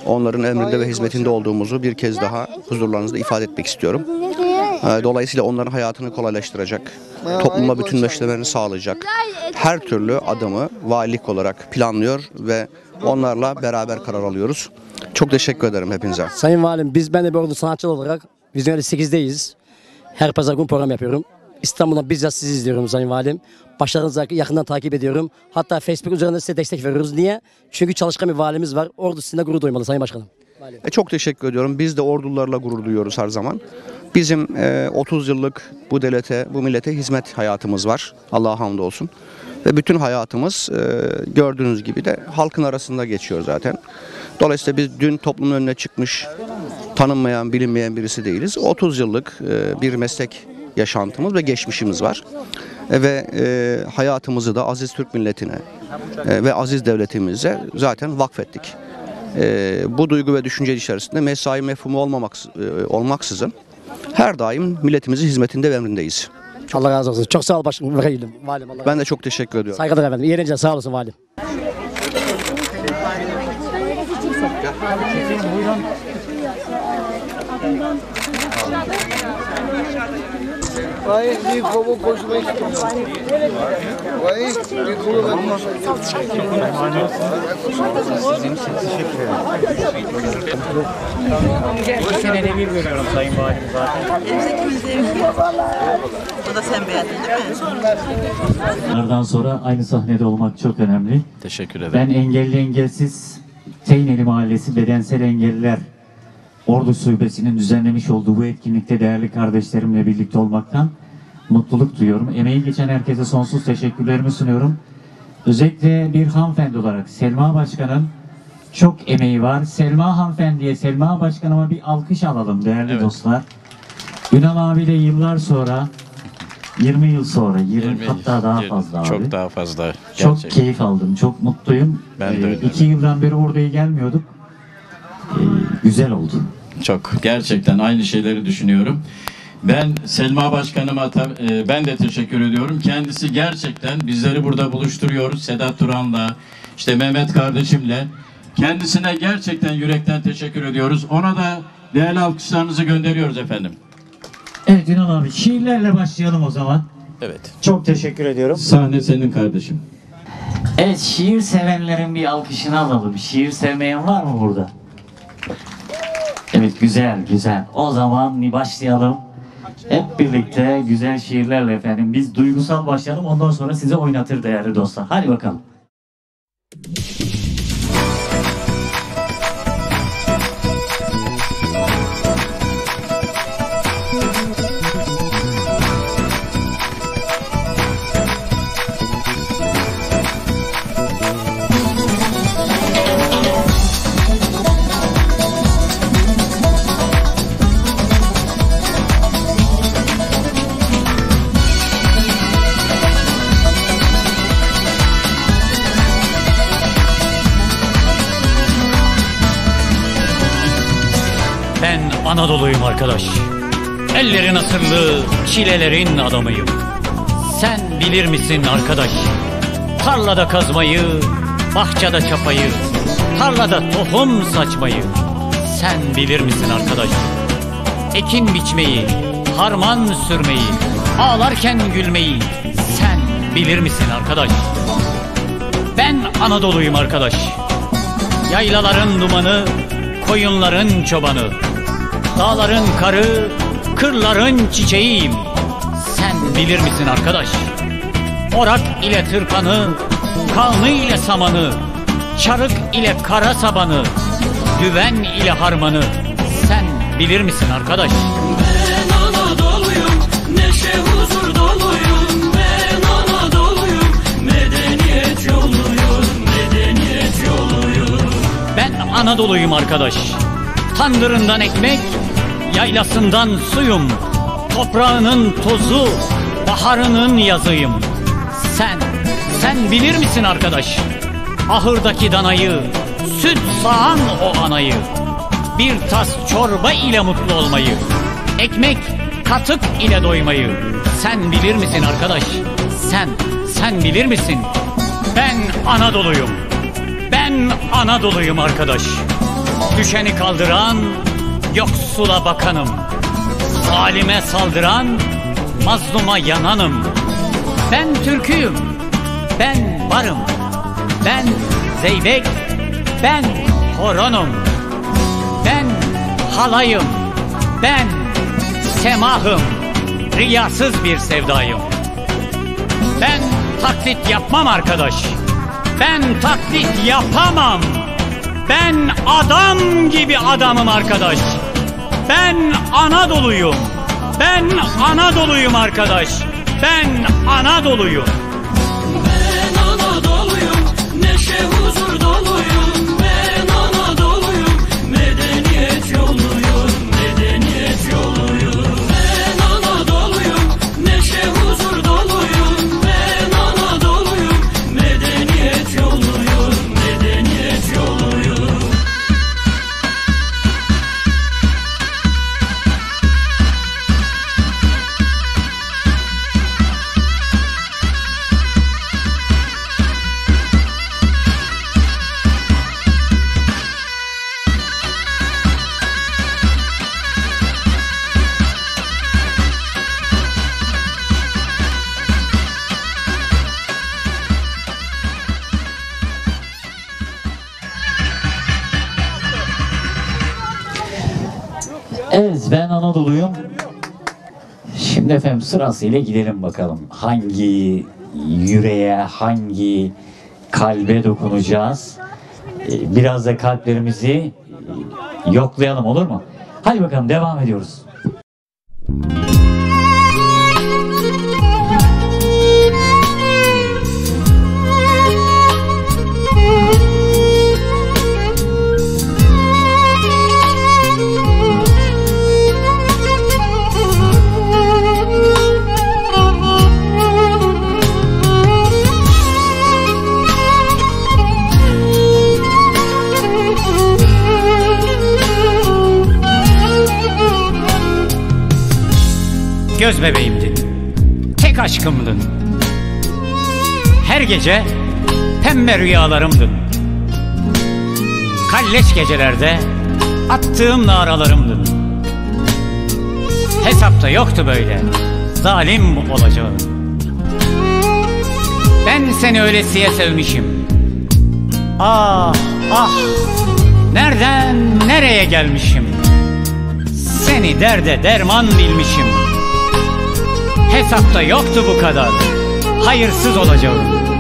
onların emrinde ve hizmetinde olduğumuzu bir kez daha huzurlarınızda ifade etmek istiyorum. E, Dolayısıyla onların hayatını kolaylaştıracak, topluma bütünleşmelerini sağlayacak her türlü adımı valilik olarak planlıyor ve onlarla beraber karar alıyoruz. Çok teşekkür ederim hepinize. Sayın Valim, biz ben de bir ordu sanatçı olarak Vizyon sekizdeyiz. Her pazar gün program yapıyorum. İstanbul'dan bizzat sizi izliyorum Sayın Valim. Başlarınızı yakından takip ediyorum. Hatta Facebook üzerinden size destek veriyoruz. Niye? Çünkü çalışkan bir valimiz var. Ordu sizinle gurur duymalı Sayın Başkanım. E, çok teşekkür ediyorum. Biz de ordularla gurur duyuyoruz her zaman. Bizim e, otuz yıllık bu devlete, bu millete hizmet hayatımız var. Allah'a hamdolsun. Ve bütün hayatımız e, gördüğünüz gibi de halkın arasında geçiyor zaten. Dolayısıyla biz dün toplumun önüne çıkmış, tanınmayan, bilinmeyen birisi değiliz. otuz yıllık e, bir meslek yaşantımız ve geçmişimiz var. E, ve e, hayatımızı da aziz Türk milletine e, ve aziz devletimize zaten vakfettik. E, bu duygu ve düşünce içerisinde mesai mefhumu olmamak, e, olmaksızın her daim milletimizin hizmetinde ve emrindeyiz. Allah razı olsun. Çok sağ ol başkanım. Valim. Allah ben de çok teşekkür ediyorum. Saygılar efendim. İyi eğlenceler. Sağ olasın Valim. Vay, bir kolu koşmak istiyorum. Vay, bir kolu ben Bu sene de bir görüyorum Sayın Valim zaten. Bu da sen beğendin değil mi? Bunlardan sonra aynı sahnede olmak çok önemli. Teşekkür ederim. Ben engelli engelsiz Teyneli Mahallesi Bedensel Engelliler Ordu Şubesi'nin düzenlemiş olduğu bu etkinlikte değerli kardeşlerimle birlikte olmaktan mutluluk duyuyorum. Emeği geçen herkese sonsuz teşekkürlerimi sunuyorum. Özellikle bir hanımefendi olarak Selma Başkan'ın çok emeği var. Selma hanımefendiye, Selma Başkanıma bir alkış alalım değerli evet. dostlar. Ünal abiyle yıllar sonra, yirmi yıl sonra, yirmi, yirmi hatta daha yirmi, fazla abi. Çok daha fazla. Gerçekten. Çok keyif aldım, çok mutluyum. Ben de öyle. Ee, iki yıldan beri oraya gelmiyorduk. Ee, güzel oldu. Çok. Gerçekten aynı şeyleri düşünüyorum. Ben Selma Başkanıma ben de teşekkür ediyorum. Kendisi gerçekten bizleri burada buluşturuyor. Sedat Turan'la, işte Mehmet kardeşimle. Kendisine gerçekten yürekten teşekkür ediyoruz. Ona da değerli alkışlarınızı gönderiyoruz efendim. Evet Ünal abi, şiirlerle başlayalım o zaman. Evet. Çok teşekkür ediyorum. Sahne senin kardeşim. Evet, şiir sevenlerin bir alkışını alalım. Şiir sevmeyen var mı burada? Evet, güzel güzel. O zaman başlayalım. Hep birlikte güzel şiirlerle efendim. Biz duygusal başlayalım, ondan sonra size oynatır değerli dostlar. Hadi bakalım. Anadolu'yum arkadaş. Ellerin asırlı, çilelerin adamıyım. Sen bilir misin arkadaş? Tarlada kazmayı, bahçede çapayı, tarlada tohum saçmayı. Sen bilir misin arkadaş? Ekin biçmeyi, harman sürmeyi, ağlarken gülmeyi. Sen bilir misin arkadaş? Ben Anadolu'yum arkadaş. Yaylaların dumanı, koyunların çobanı. Dağların karı, kırların çiçeğiyim. Sen bilir misin arkadaş? Orak ile tırpanı, kağnı ile samanı, çarık ile kara sabanı, düven ile harmanı. Sen bilir misin arkadaş? Ben Anadolu'yum, neşe huzur doluyum. Ben Anadolu'yum, medeniyet yoluyum, medeniyet yoluyum. Ben Anadolu'yum arkadaş. Tandırından ekmek, yaylasından suyum. Toprağının tozu, baharının yazıyım. Sen, sen bilir misin arkadaş? Ahırdaki danayı, süt sağan o anayı. Bir tas çorba ile mutlu olmayı. Ekmek, katık ile doymayı. Sen bilir misin arkadaş? Sen, sen bilir misin? Ben Anadolu'yum. Ben Anadolu'yum arkadaş. Düşeni kaldıran, yoksula bakanım. Zalime saldıran, mazluma yananım. Ben Türk'üyüm, ben varım. Ben zeybek, ben horonum. Ben halayım, ben semahım. Riyasız bir sevdayım. Ben taklit yapmam arkadaş. Ben taklit yapamam. Ben adam gibi adamım arkadaş. Ben Anadolu'yum. Ben Anadolu'yum arkadaş. Ben Anadolu'yum. Ben Anadolu'yum, neşe huzur doluyum. Ben Anadolu'yum, medeniyet yoluyum, medeniyet yoluyum. Ben Anadolu'yum, neşe huzur doluyum. Ben Anadolu'yum, medeniyet yoluyum, medeniyet yoluyum. Evet, ben Anadolu'yum. Şimdi efendim sırasıyla gidelim bakalım. Hangi yüreğe, hangi kalbe dokunacağız? Ee, Biraz da kalplerimizi yoklayalım, olur mu? Hadi bakalım, devam ediyoruz. Göz bebeğimdin, tek aşkımdın. Her gece pembe rüyalarımdın. Kalleş gecelerde attığım naralarımdın. Hesapta yoktu böyle zalim olacağım. Ben seni öylesiye sevmişim. Ah ah, nereden nereye gelmişim. Seni derde derman bilmişim. Hesapta yoktu bu kadar hayırsız olacağım.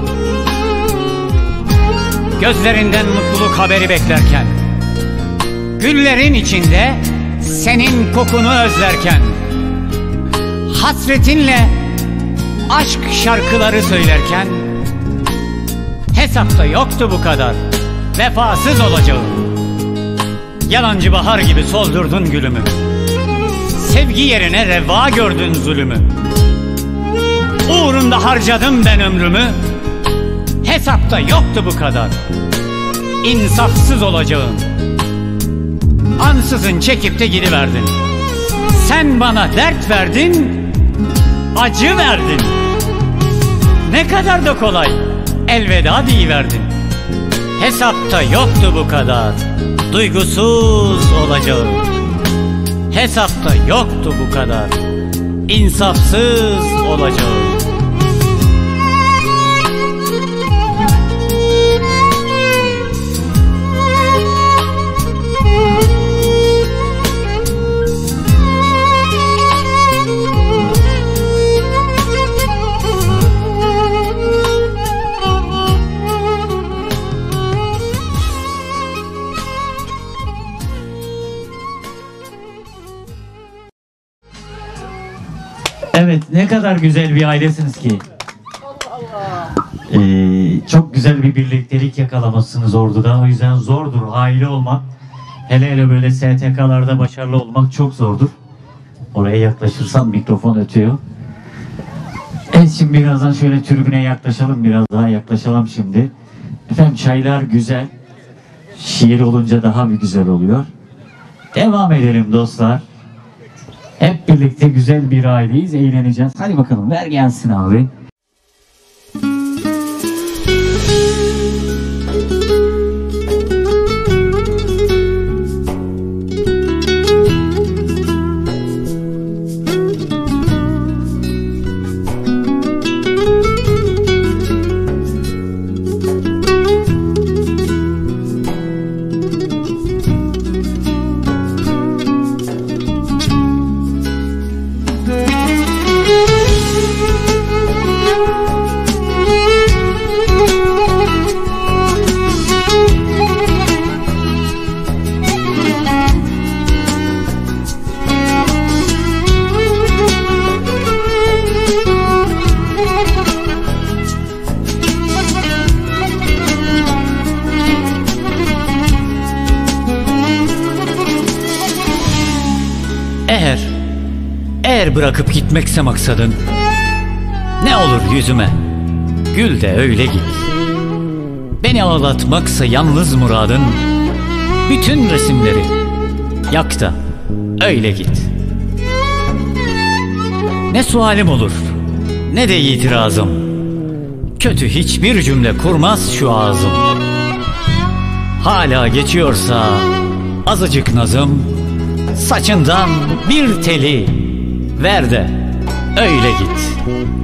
Gözlerinden mutluluk haberi beklerken, güllerin içinde senin kokunu özlerken, hasretinle aşk şarkıları söylerken, hesapta yoktu bu kadar vefasız olacağım. Yalancı bahar gibi soldurdun gülümü. Sevgi yerine reva gördün zulümü. Uğrunda harcadım ben ömrümü. Hesapta yoktu bu kadar insafsız olacağım. Ansızın çekip de gidiverdin. Sen bana dert verdin, acı verdin. Ne kadar da kolay elveda deyiverdin. Hesapta yoktu bu kadar duygusuz olacağım. Hesapta yoktu bu kadar insafsız olacağım. Evet, ne kadar güzel bir ailesiniz ki. Ee, çok güzel bir birliktelik yakalamışsınız orduda. O yüzden zordur aile olmak. Hele hele böyle S T K'larda başarılı olmak çok zordur. Oraya yaklaşırsan mikrofon ötüyor. Evet, şimdi birazdan şöyle tribüne yaklaşalım. Biraz daha yaklaşalım şimdi. Efendim çaylar güzel. Şiir olunca daha bir güzel oluyor. Devam edelim dostlar. Hep birlikte güzel bir aileyiz, eğleneceğiz. Hadi bakalım, ver gelsin abi. Eğer, eğer bırakıp gitmekse maksadın, ne olur yüzüme gül de öyle git. Beni ağlatmaksa yalnız muradın, bütün resimleri yak da öyle git. Ne sualim olur ne de itirazım, kötü hiçbir cümle kurmaz şu ağzım. Hala geçiyorsa azıcık nazım, saçından bir teli ver de öyle git.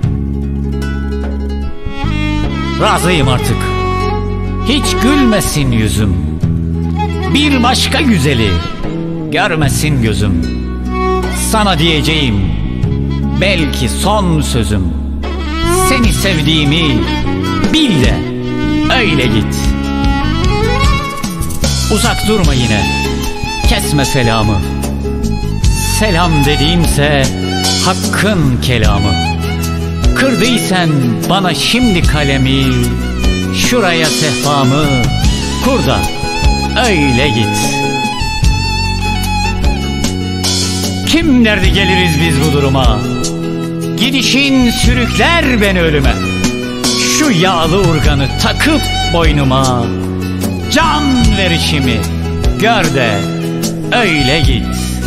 Razıyım artık, hiç gülmesin yüzüm, bir başka güzeli görmesin gözüm. Sana diyeceğim belki son sözüm, seni sevdiğimi bil de öyle git. Uzak durma yine, kesme selamı, selam dediğimse hakkın kelamı. Kırdıysen bana şimdi kalemi, şuraya sehpamı kur da öyle git. Kim derdi geliriz biz bu duruma, gidişin sürükler beni ölüme. Şu yağlı urganı takıp boynuma, can verişimi gör de öyle git.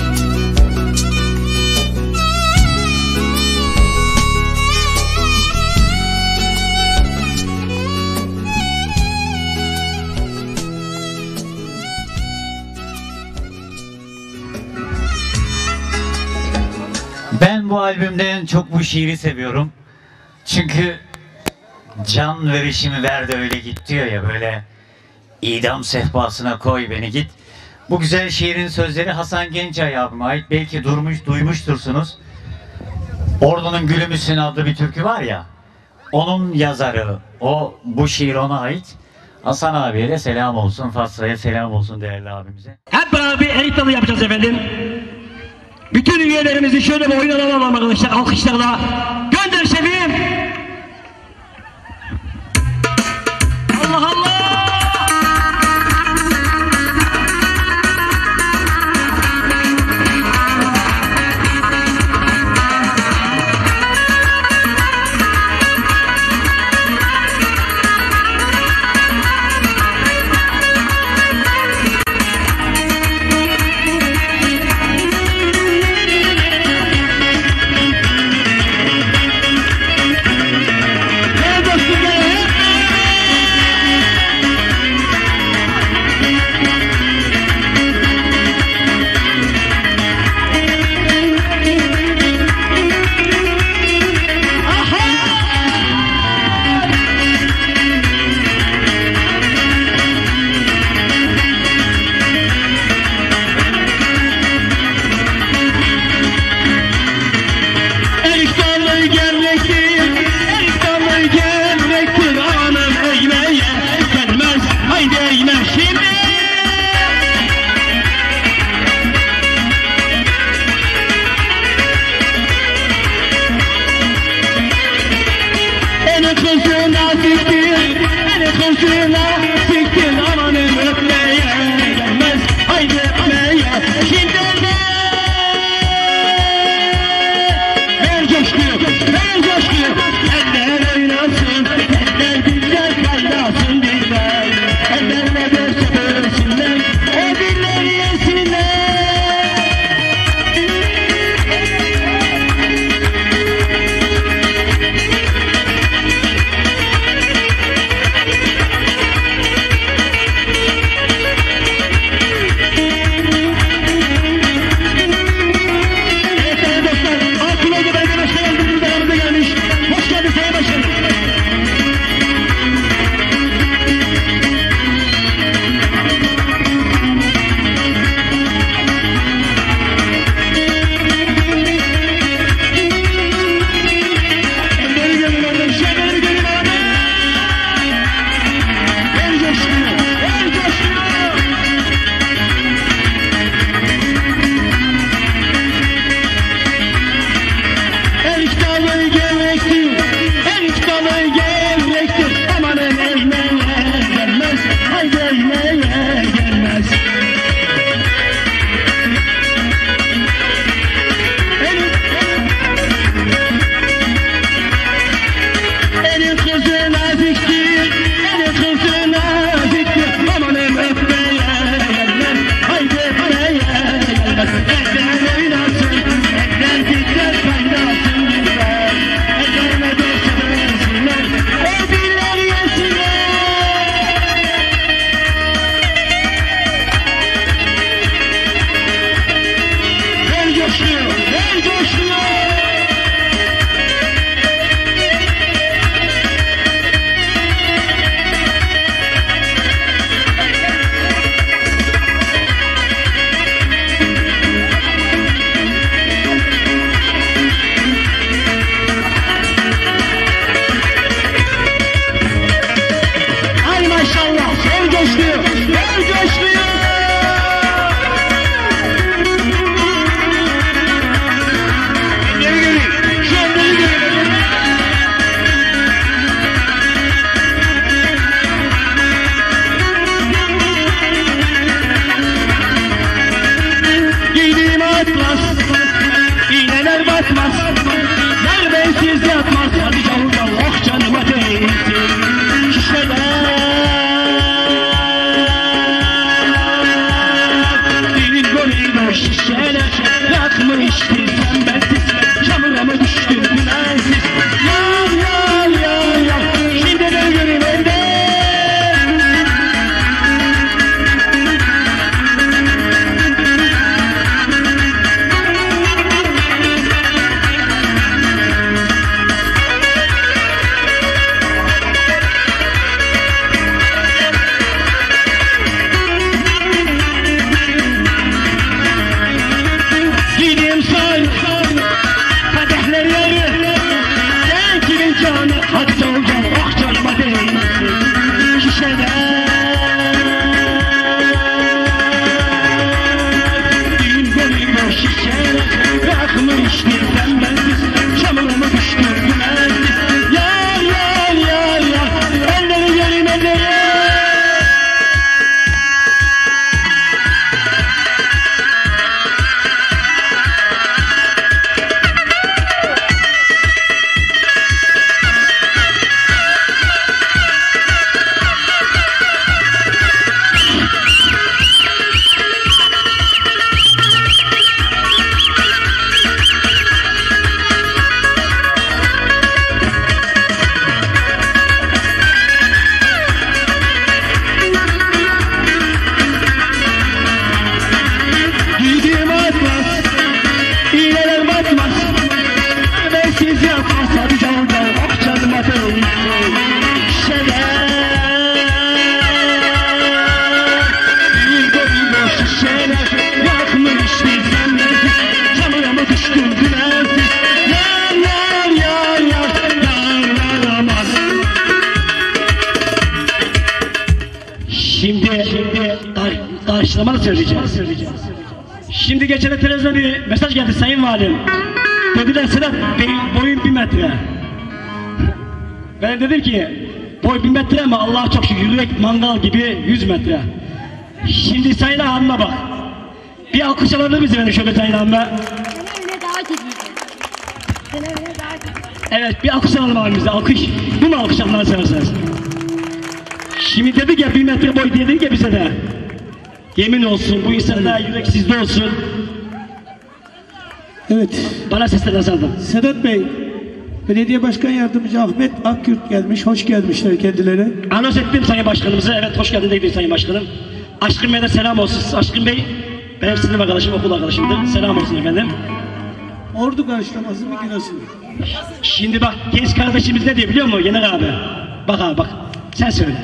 Ben bu albümde en çok bu şiiri seviyorum. Çünkü can verişimi ver de öyle git diyor ya, böyle idam sehpasına koy beni git. Bu güzel şiirin sözleri Hasan Gencay abime ait. Belki durmuş, duymuştursunuz. Ordu'nun Gülü Müsün adlı bir türkü var ya, onun yazarı. O, bu şiir ona ait. Hasan abiye de selam olsun, Fatsa'ya selam olsun değerli abimize. Hep beraber bir erik dalı yapacağız efendim. Bütün üyelerimizi şöyle bir oyun alalım arkadaşlar, alkışlarla. Gönder şefim. Allah Allah. Açıklama da söyleyeceğiz. Şimdi geçen de televizyona bir mesaj geldi Sayın Valim. Dediler Sedat Bey boyun bir metre. Ben dedim ki boy bir metre ama Allah'a çok şükür yürek mangal gibi yüz metre. Şimdi Sayın Hanım'a bak. Bir alkış alabilir miyiz efendim şöyle Sayın Hanım'a? Evet bir alkış alalım abimize alkış. Bu mu alkış Allah'ını severseniz? Şimdi dedik ya bir metre boy dedik ya bize de. Yemin olsun bu insanlar yürek sizde olsun. Evet. Bana sesler azaldı. Sedat Bey, Belediye Başkan Yardımcısı Ahmet Akyurt gelmiş. Hoş gelmişler kendileri. Anons ettim Sayın Başkanımıza. Evet hoş geldin dedi Sayın Başkanım. Aşkın Bey'e de selam olsun. Aşkın Bey benim sınıf arkadaşım, okul arkadaşımdır. Selam olsun efendim. Ordu karşılaması mı ki nasıl? Şimdi bak genç kardeşimiz ne diyor biliyor musun Yener abi? Bak abi bak. Sen söyle.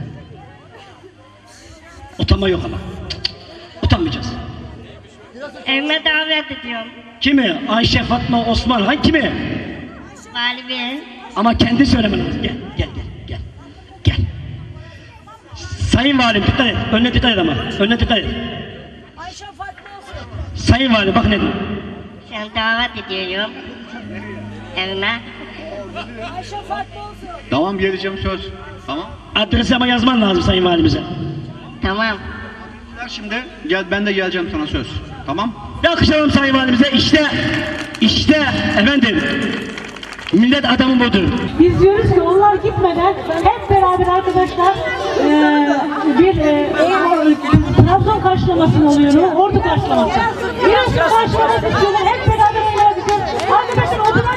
Utanma yok ama. Utanmayacağız. Evime davet ediyorum. Kimi? Ayşe, Fatma, Osman. Hangi kimi? Valibin. Ama kendi söylemen lazım. Gel, gel, gel, gel. Gel. Sayın Valim dikkat et. Önüne dikkat et ama. Önüne dikkat et. Ayşe Fatma olsun. Sayın Valim bak ne diyor. Sen davet ediyorum. Evime. Ayşe Fatma olsun. Tamam geleceğim söz. Tamam. Adresi ama yazman lazım Sayın Valimize. Tamam. Şimdi gel ben de geleceğim sana söz. Tamam. Bir alkışlayalım Sayın Valimize. İşte, işte efendim. Millet adamı budur. Biz diyoruz ki onlar gitmeden hep beraber arkadaşlar e, bir e, Trabzon karşılamasını oluyor, Ordu karşılaması. Biraz karşılaması istiyorlar, hep beraber onlar gidiyor. Arkadaşlar oduna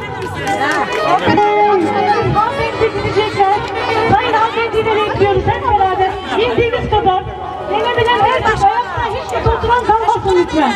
hanımefendi gidecekler. Sayın hanımefendiyi de bekliyoruz hep beraber. Bildiğimiz kadar. Gelebilen herkes ayakta hiç de oturan kalmasın lütfen.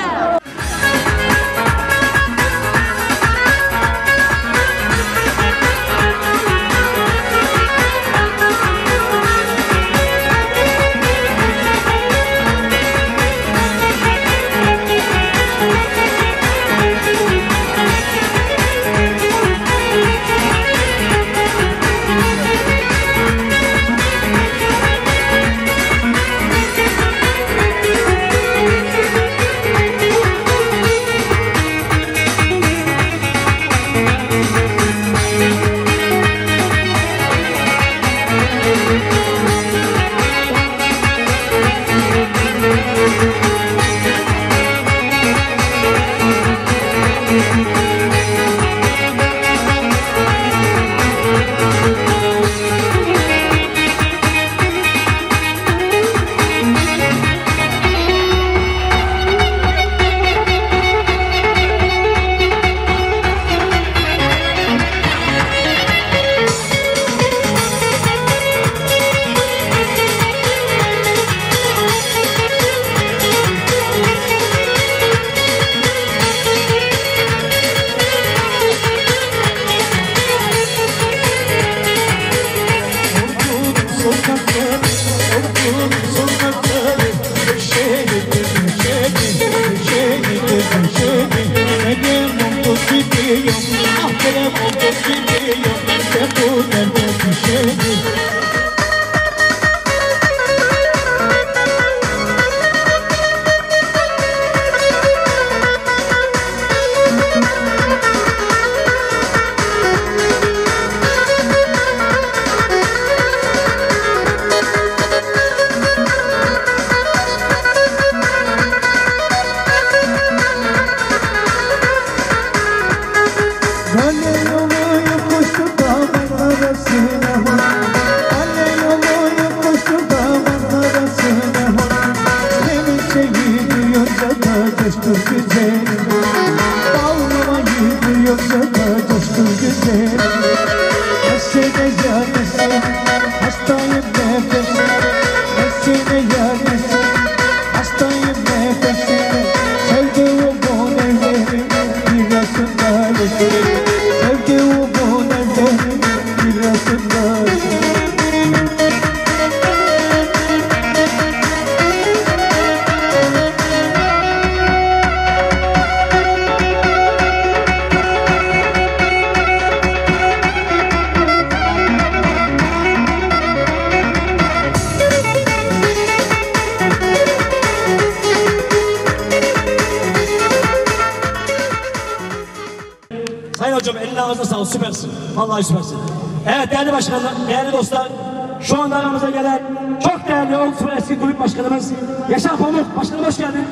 Sayın hocam eline ağzına sağlık, süpersin. Vallahi süpersin. Evet değerli başkanlar, değerli dostlar. Şu anda aramıza gelen çok değerli Ordu Eski Kulüp Başkanımız Yaşar Pamuk. Başkanım hoş geldin.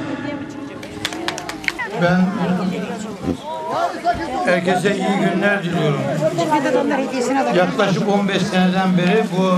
Ben herkese iyi günler diliyorum. Yaklaşık on beş seneden beri bu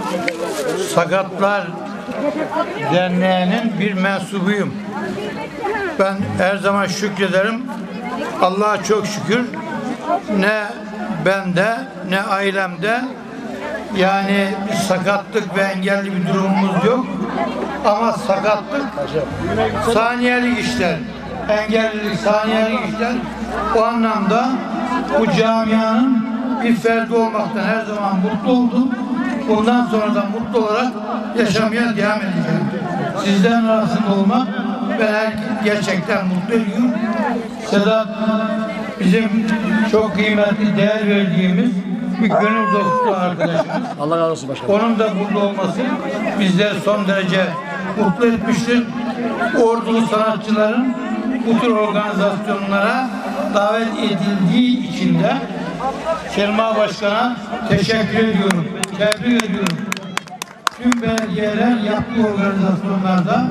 Sakatlar Derneği'nin bir mensubuyum. Ben her zaman şükrederim. Allah'a çok şükür. Ne bende ne ailemde yani bir sakatlık ve engelli bir durumumuz yok. Ama sakatlık saniyelik işler. Engellilik saniyelik işler. O anlamda bu camianın bir ferdi olmaktan her zaman mutlu oldum. Bundan sonra da mutlu olarak yaşamaya devam edeceğim. Sizlerin arasında olmak ben gerçekten mutluyum. Sedat bizim çok kıymetli, değer verdiğimiz bir gönül dostu arkadaşımız. Allah razı olsun başkanım. Onun da burada olması bizleri son derece mutlu etmiştir. Ordulu sanatçıların bu tür organizasyonlara davet edildiği için de Selma Başkan'a teşekkür ediyorum. Tebrik ediyorum. Tüm belediyeler yaptığı organizasyonlarda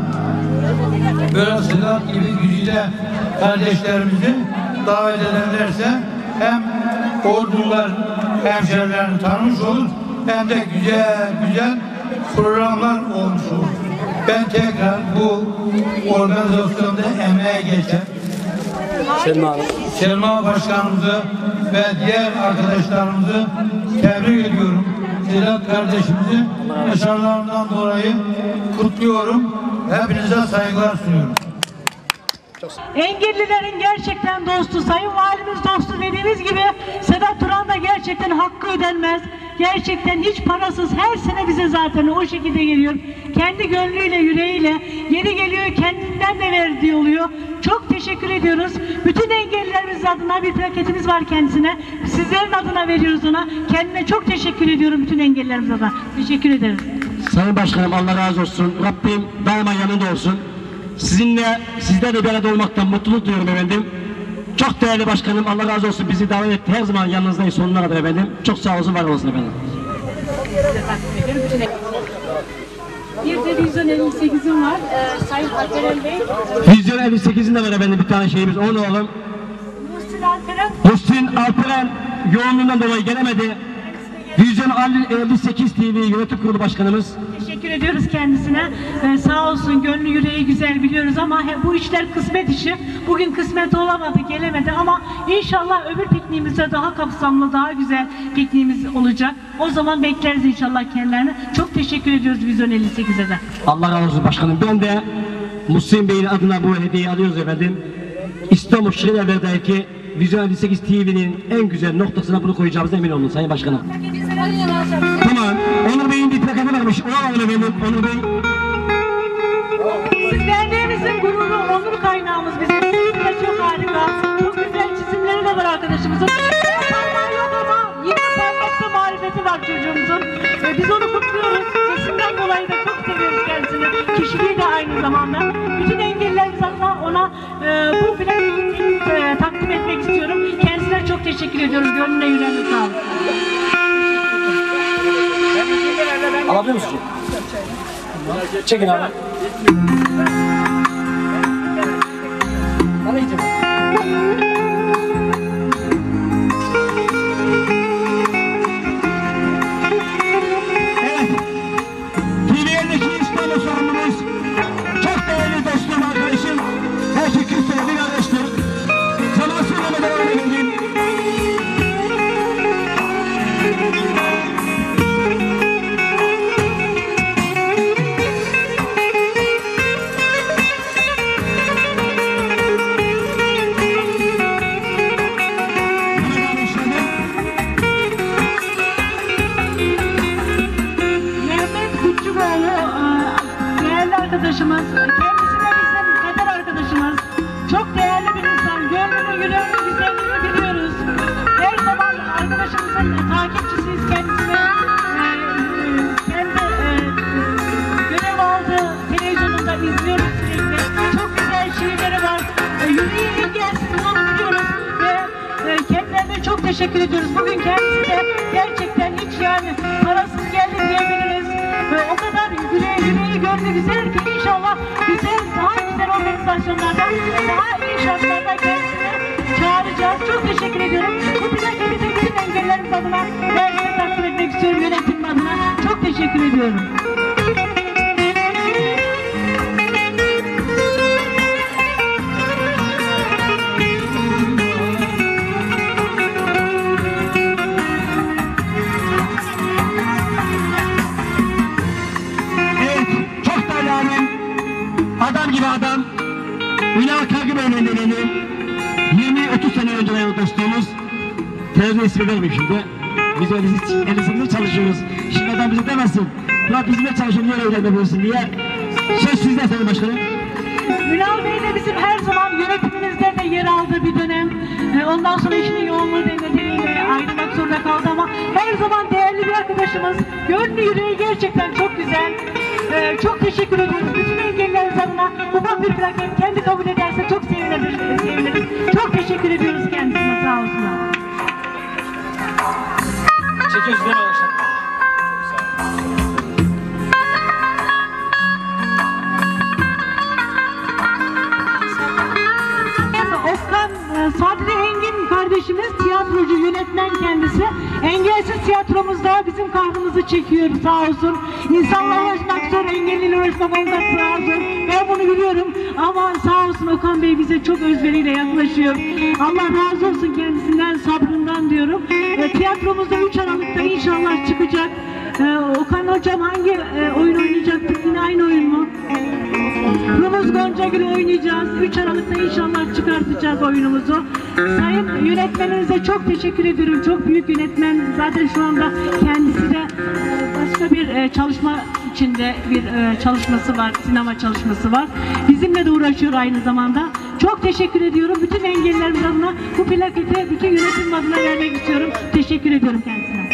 böyle Sedat gibi güzide kardeşlerimizi davet ederlerse hem ordular hemşerilerini tanımış olur hem de güzel güzel programlar olmuş olur. Ben tekrar bu organizasyonda emeğe geçen Selma, Selma Başkanımızı ve diğer arkadaşlarımızı tebrik ediyorum. Sedat kardeşimizi başarılarından dolayı kutluyorum. Hepinize saygılar sunuyorum. Engellilerin gerçekten dostu, Sayın Valimiz dostu dediğimiz gibi Sedat Turan da gerçekten hakkı ödenmez. Gerçekten hiç parasız her sene bize zaten o şekilde geliyor. Kendi gönlüyle, yüreğiyle, yeri geliyor kendinden de verdiği oluyor. Çok teşekkür ediyoruz. Bütün engellilerimiz adına bir plaketimiz var kendisine. Sizlerin adına veriyoruz ona. Kendine çok teşekkür ediyorum bütün engellilerimiz adına. Teşekkür ederim. Sayın Başkanım Allah razı olsun. Rabbim daima yanında olsun. Sizinle, sizlerle bir arada olmaktan mutluluk duyuyorum efendim. Çok değerli başkanım Allah razı olsun bizi davet etti. Her zaman yanınızdayız sonuna kadar efendim. Çok sağ olsun, var olsun efendim. Bir de Vizyon elli sekiz'im var. Ee, Sayın Alperen Bey. Vizyon elli sekiz'in de var efendim bir tane şeyimiz. Onu oğlum. Muhsin Alperen. Muhsin Alperen yoğunluğundan dolayı gelemedi. Vizyon elli sekiz T V Yönetim Kurulu Başkanımız. Teşekkür ediyoruz kendisine. Ee, sağ olsun gönlü yüreği güzel biliyoruz ama he, bu işler kısmet işi. Bugün kısmet olamadı, gelemedi ama inşallah öbür pikniğimizde daha kapsamlı, daha güzel pikniğimiz olacak. O zaman bekleriz inşallah kendilerini. Çok teşekkür ediyoruz Vizyon elli sekiz'e de. Allah razı olsun başkanım. Ben de Muhsin Bey'in adına bu hediyeyi alıyoruz efendim. İstanbul Şirinevler'deki Vizyon elli sekiz T V'nin en güzel noktasına bunu koyacağımıza emin olun Sayın Başkanım. Tamam. Onur Bey'in bir plaketi varmış. Onu alalım efendim. Onur Bey. Siz derneğimizin gururu, onur kaynağımız bizim. Çizimler çok harika. Çok güzel çizimleri de var arkadaşımızın. Parmağı yok ama yine parmakta marifeti var çocuğumuzun. Ee, biz onu kutluyoruz. Sesinden dolayı da çok seviyoruz kendisini. Kişiliği de aynı zamanda. Bütün engellilerimiz adına ona e, bu plaketi e, takdim etmek istiyorum. Kendisine çok teşekkür ediyoruz. Gönlüne yüreğine sağlık. Alabilir misin? Çekin abi. Bana gideceğim. Evet. T V'deki İstanbul sorumlumuz çok değerli dostum, arkadaşım. Her şey Kürt'e bir arkadaştır. Sana söylemeden devam edelim. Arkadaşımız, kendisi de bizim kader arkadaşımız. Çok değerli bir insan. Gönlünü, yüreğini, güzelliğini biliyoruz. Her zaman arkadaşımızın takipçisiyiz kendisine. Ee, kendi e, görev aldığı televizyonunda izliyoruz sürekli. Çok güzel şiirleri var. E, yüreği engelsiz, onu biliyoruz. Ve e, kendilerine teşekkür ediyoruz. Bugün kendisi de gerçekten hiç yani parasız geldi diyebiliriz. Ve o kadar yüreği, yüreği gönlü güzel ki inşallah güzel, daha güzel organizasyonlarda, daha iyi şartlarda kendisini çağıracağız. Çok teşekkür ediyorum. Bu plaketi de bütün engellerimiz adına ben size takdim etmek istiyorum, yönetim adına. Çok teşekkür ediyorum. Adam gibi adam, Ünal Kargı Bey'le yirmi otuz sene önce dostluğumuz, televizyon ismi vermeyeyim şimdi. Biz elli sekizde çalışıyoruz. Şimdi adam bize demesin, Murat bizimle çalışıyor, niye öyle yapıyorsun diye. Söz sizden Sayın Başkanım. Ünal Bey de bizim her zaman yönetimimizde de yer aldığı bir dönem. Ondan sonra işinin yoğunluğu nedeniyle ayrılmak zorunda kaldı ama her zaman değerli bir arkadaşımız. Gönlü yüreği gerçekten çok güzel. Ee, çok teşekkür ediyoruz. Bütün engellilerimiz adına ufak bir plaket kendi kabul ederse çok seviniriz. seviniriz. Çok teşekkür ediyoruz kendisine, sağ olsunlar. Çekiyoruz değil mi arkadaşlar? Oskan Sadri Engin kardeşimiz tiyatrocu, yönetmen kendisi. Engelsiz tiyatromuzda bizim kahrımızı çekiyor sağ olsun. İnsanlarla uğraşmak zor, engelliyle uğraşmak ondan daha zor. Ben bunu biliyorum ama sağ olsun Okan Bey bize çok özveriyle yaklaşıyor. Allah razı olsun kendisinden, sabrından diyorum. E, tiyatromuzda üç Aralık'ta inşallah çıkacak. E, Okan hocam hangi e, oyun oynayacaktık? Yine aynı oyun mu? Rumuz Goncagül oynayacağız. üç Aralık'ta inşallah çıkartacağız oyunumuzu. Sayın yönetmeninize çok teşekkür ediyorum. Çok büyük yönetmen. Zaten şu anda kendisi de başka bir çalışma içinde bir çalışması var. Sinema çalışması var. Bizimle de uğraşıyor aynı zamanda. Çok teşekkür ediyorum. Bütün engellilerimiz adına bu plaketi bütün yönetim adına vermek istiyorum. Teşekkür ediyorum kendisine.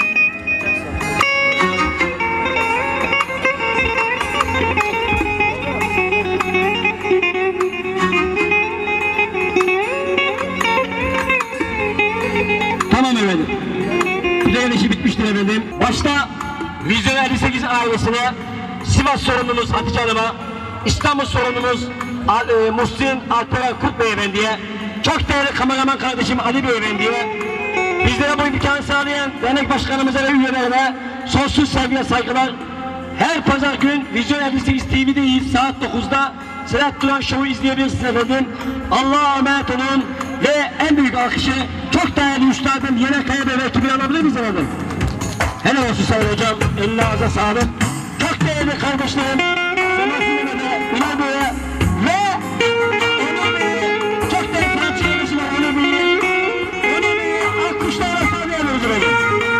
Tamam efendim. Güzel işi bitmiştir efendim. Başta Vizyon elli sekiz ailesine, Sivas sorumlumuz Hatice Hanım'a, İstanbul sorumlumuz e, Muhsin Alperen Kurt Beyefendi'ye, çok değerli kameraman kardeşim Ali Beyefendi'ye, bizlere bu imkanı sağlayan dernek başkanımıza ve üyelerine sonsuz sevgiyle saygılar. Her pazar gün Vizyon elli sekiz T V'deyiz saat dokuzda. Sedat Duran Show'u izleyebilirsiniz efendim. Allah'a emanet olun ve en büyük alkışı çok değerli üstadım Yenerkaya Bey ve ekibini alabilir miyiz efendim? Helal olsun Sayın Hocam, eline ağza sağlık. Çok değerli kardeşlerim, Sema Sinema'da, Ünal Bey'e ve Onur Bey'e, çok değerli sanatçı kardeşim var Onur Bey'e, Onur Bey'e alkışlarla sağlayamıyoruz efendim.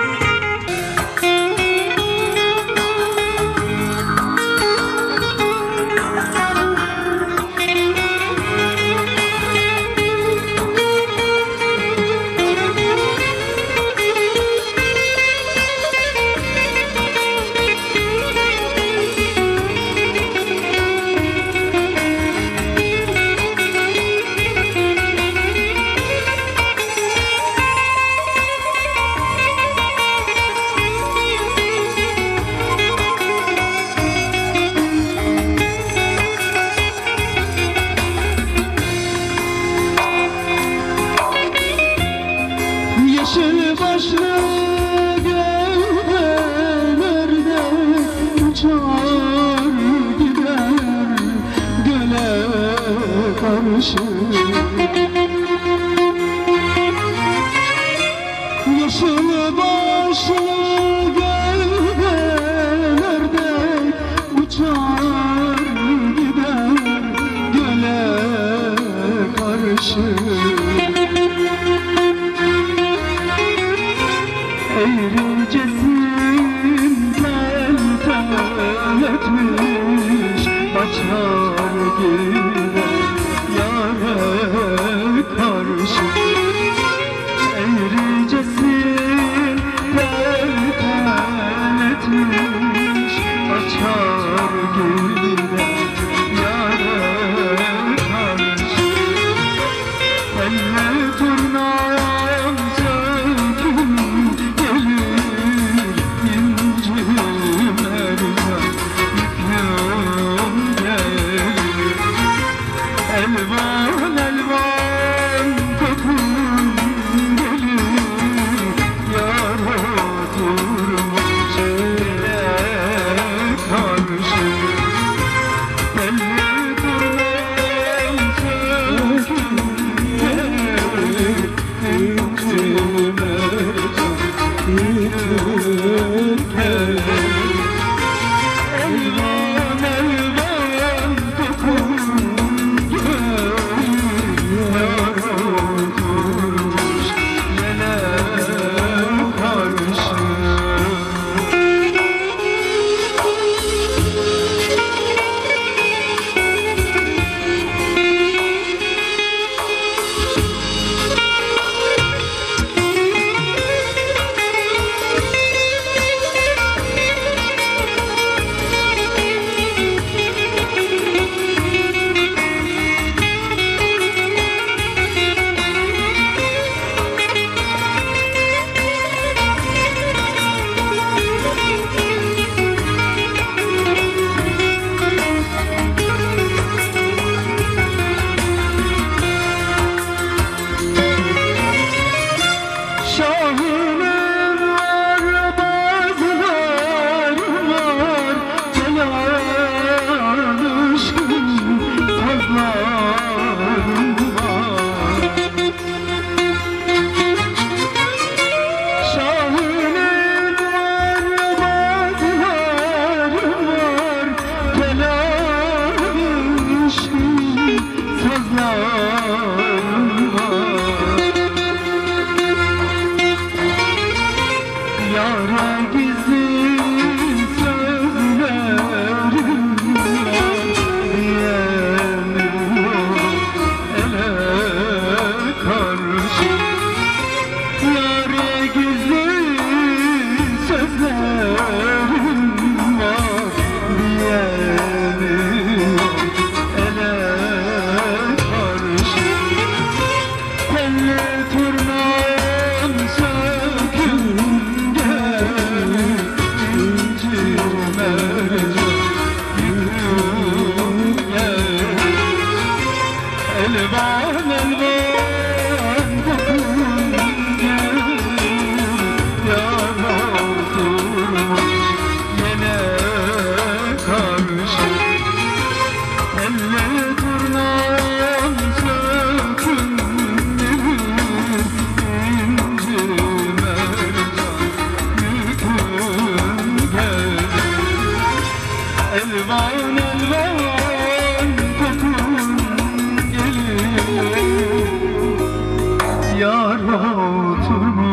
Yeşil başlı gölgelerde uçar gider göle karşı. Yeşil başlı gölgelerde uçar gider göle karşı. oturmuş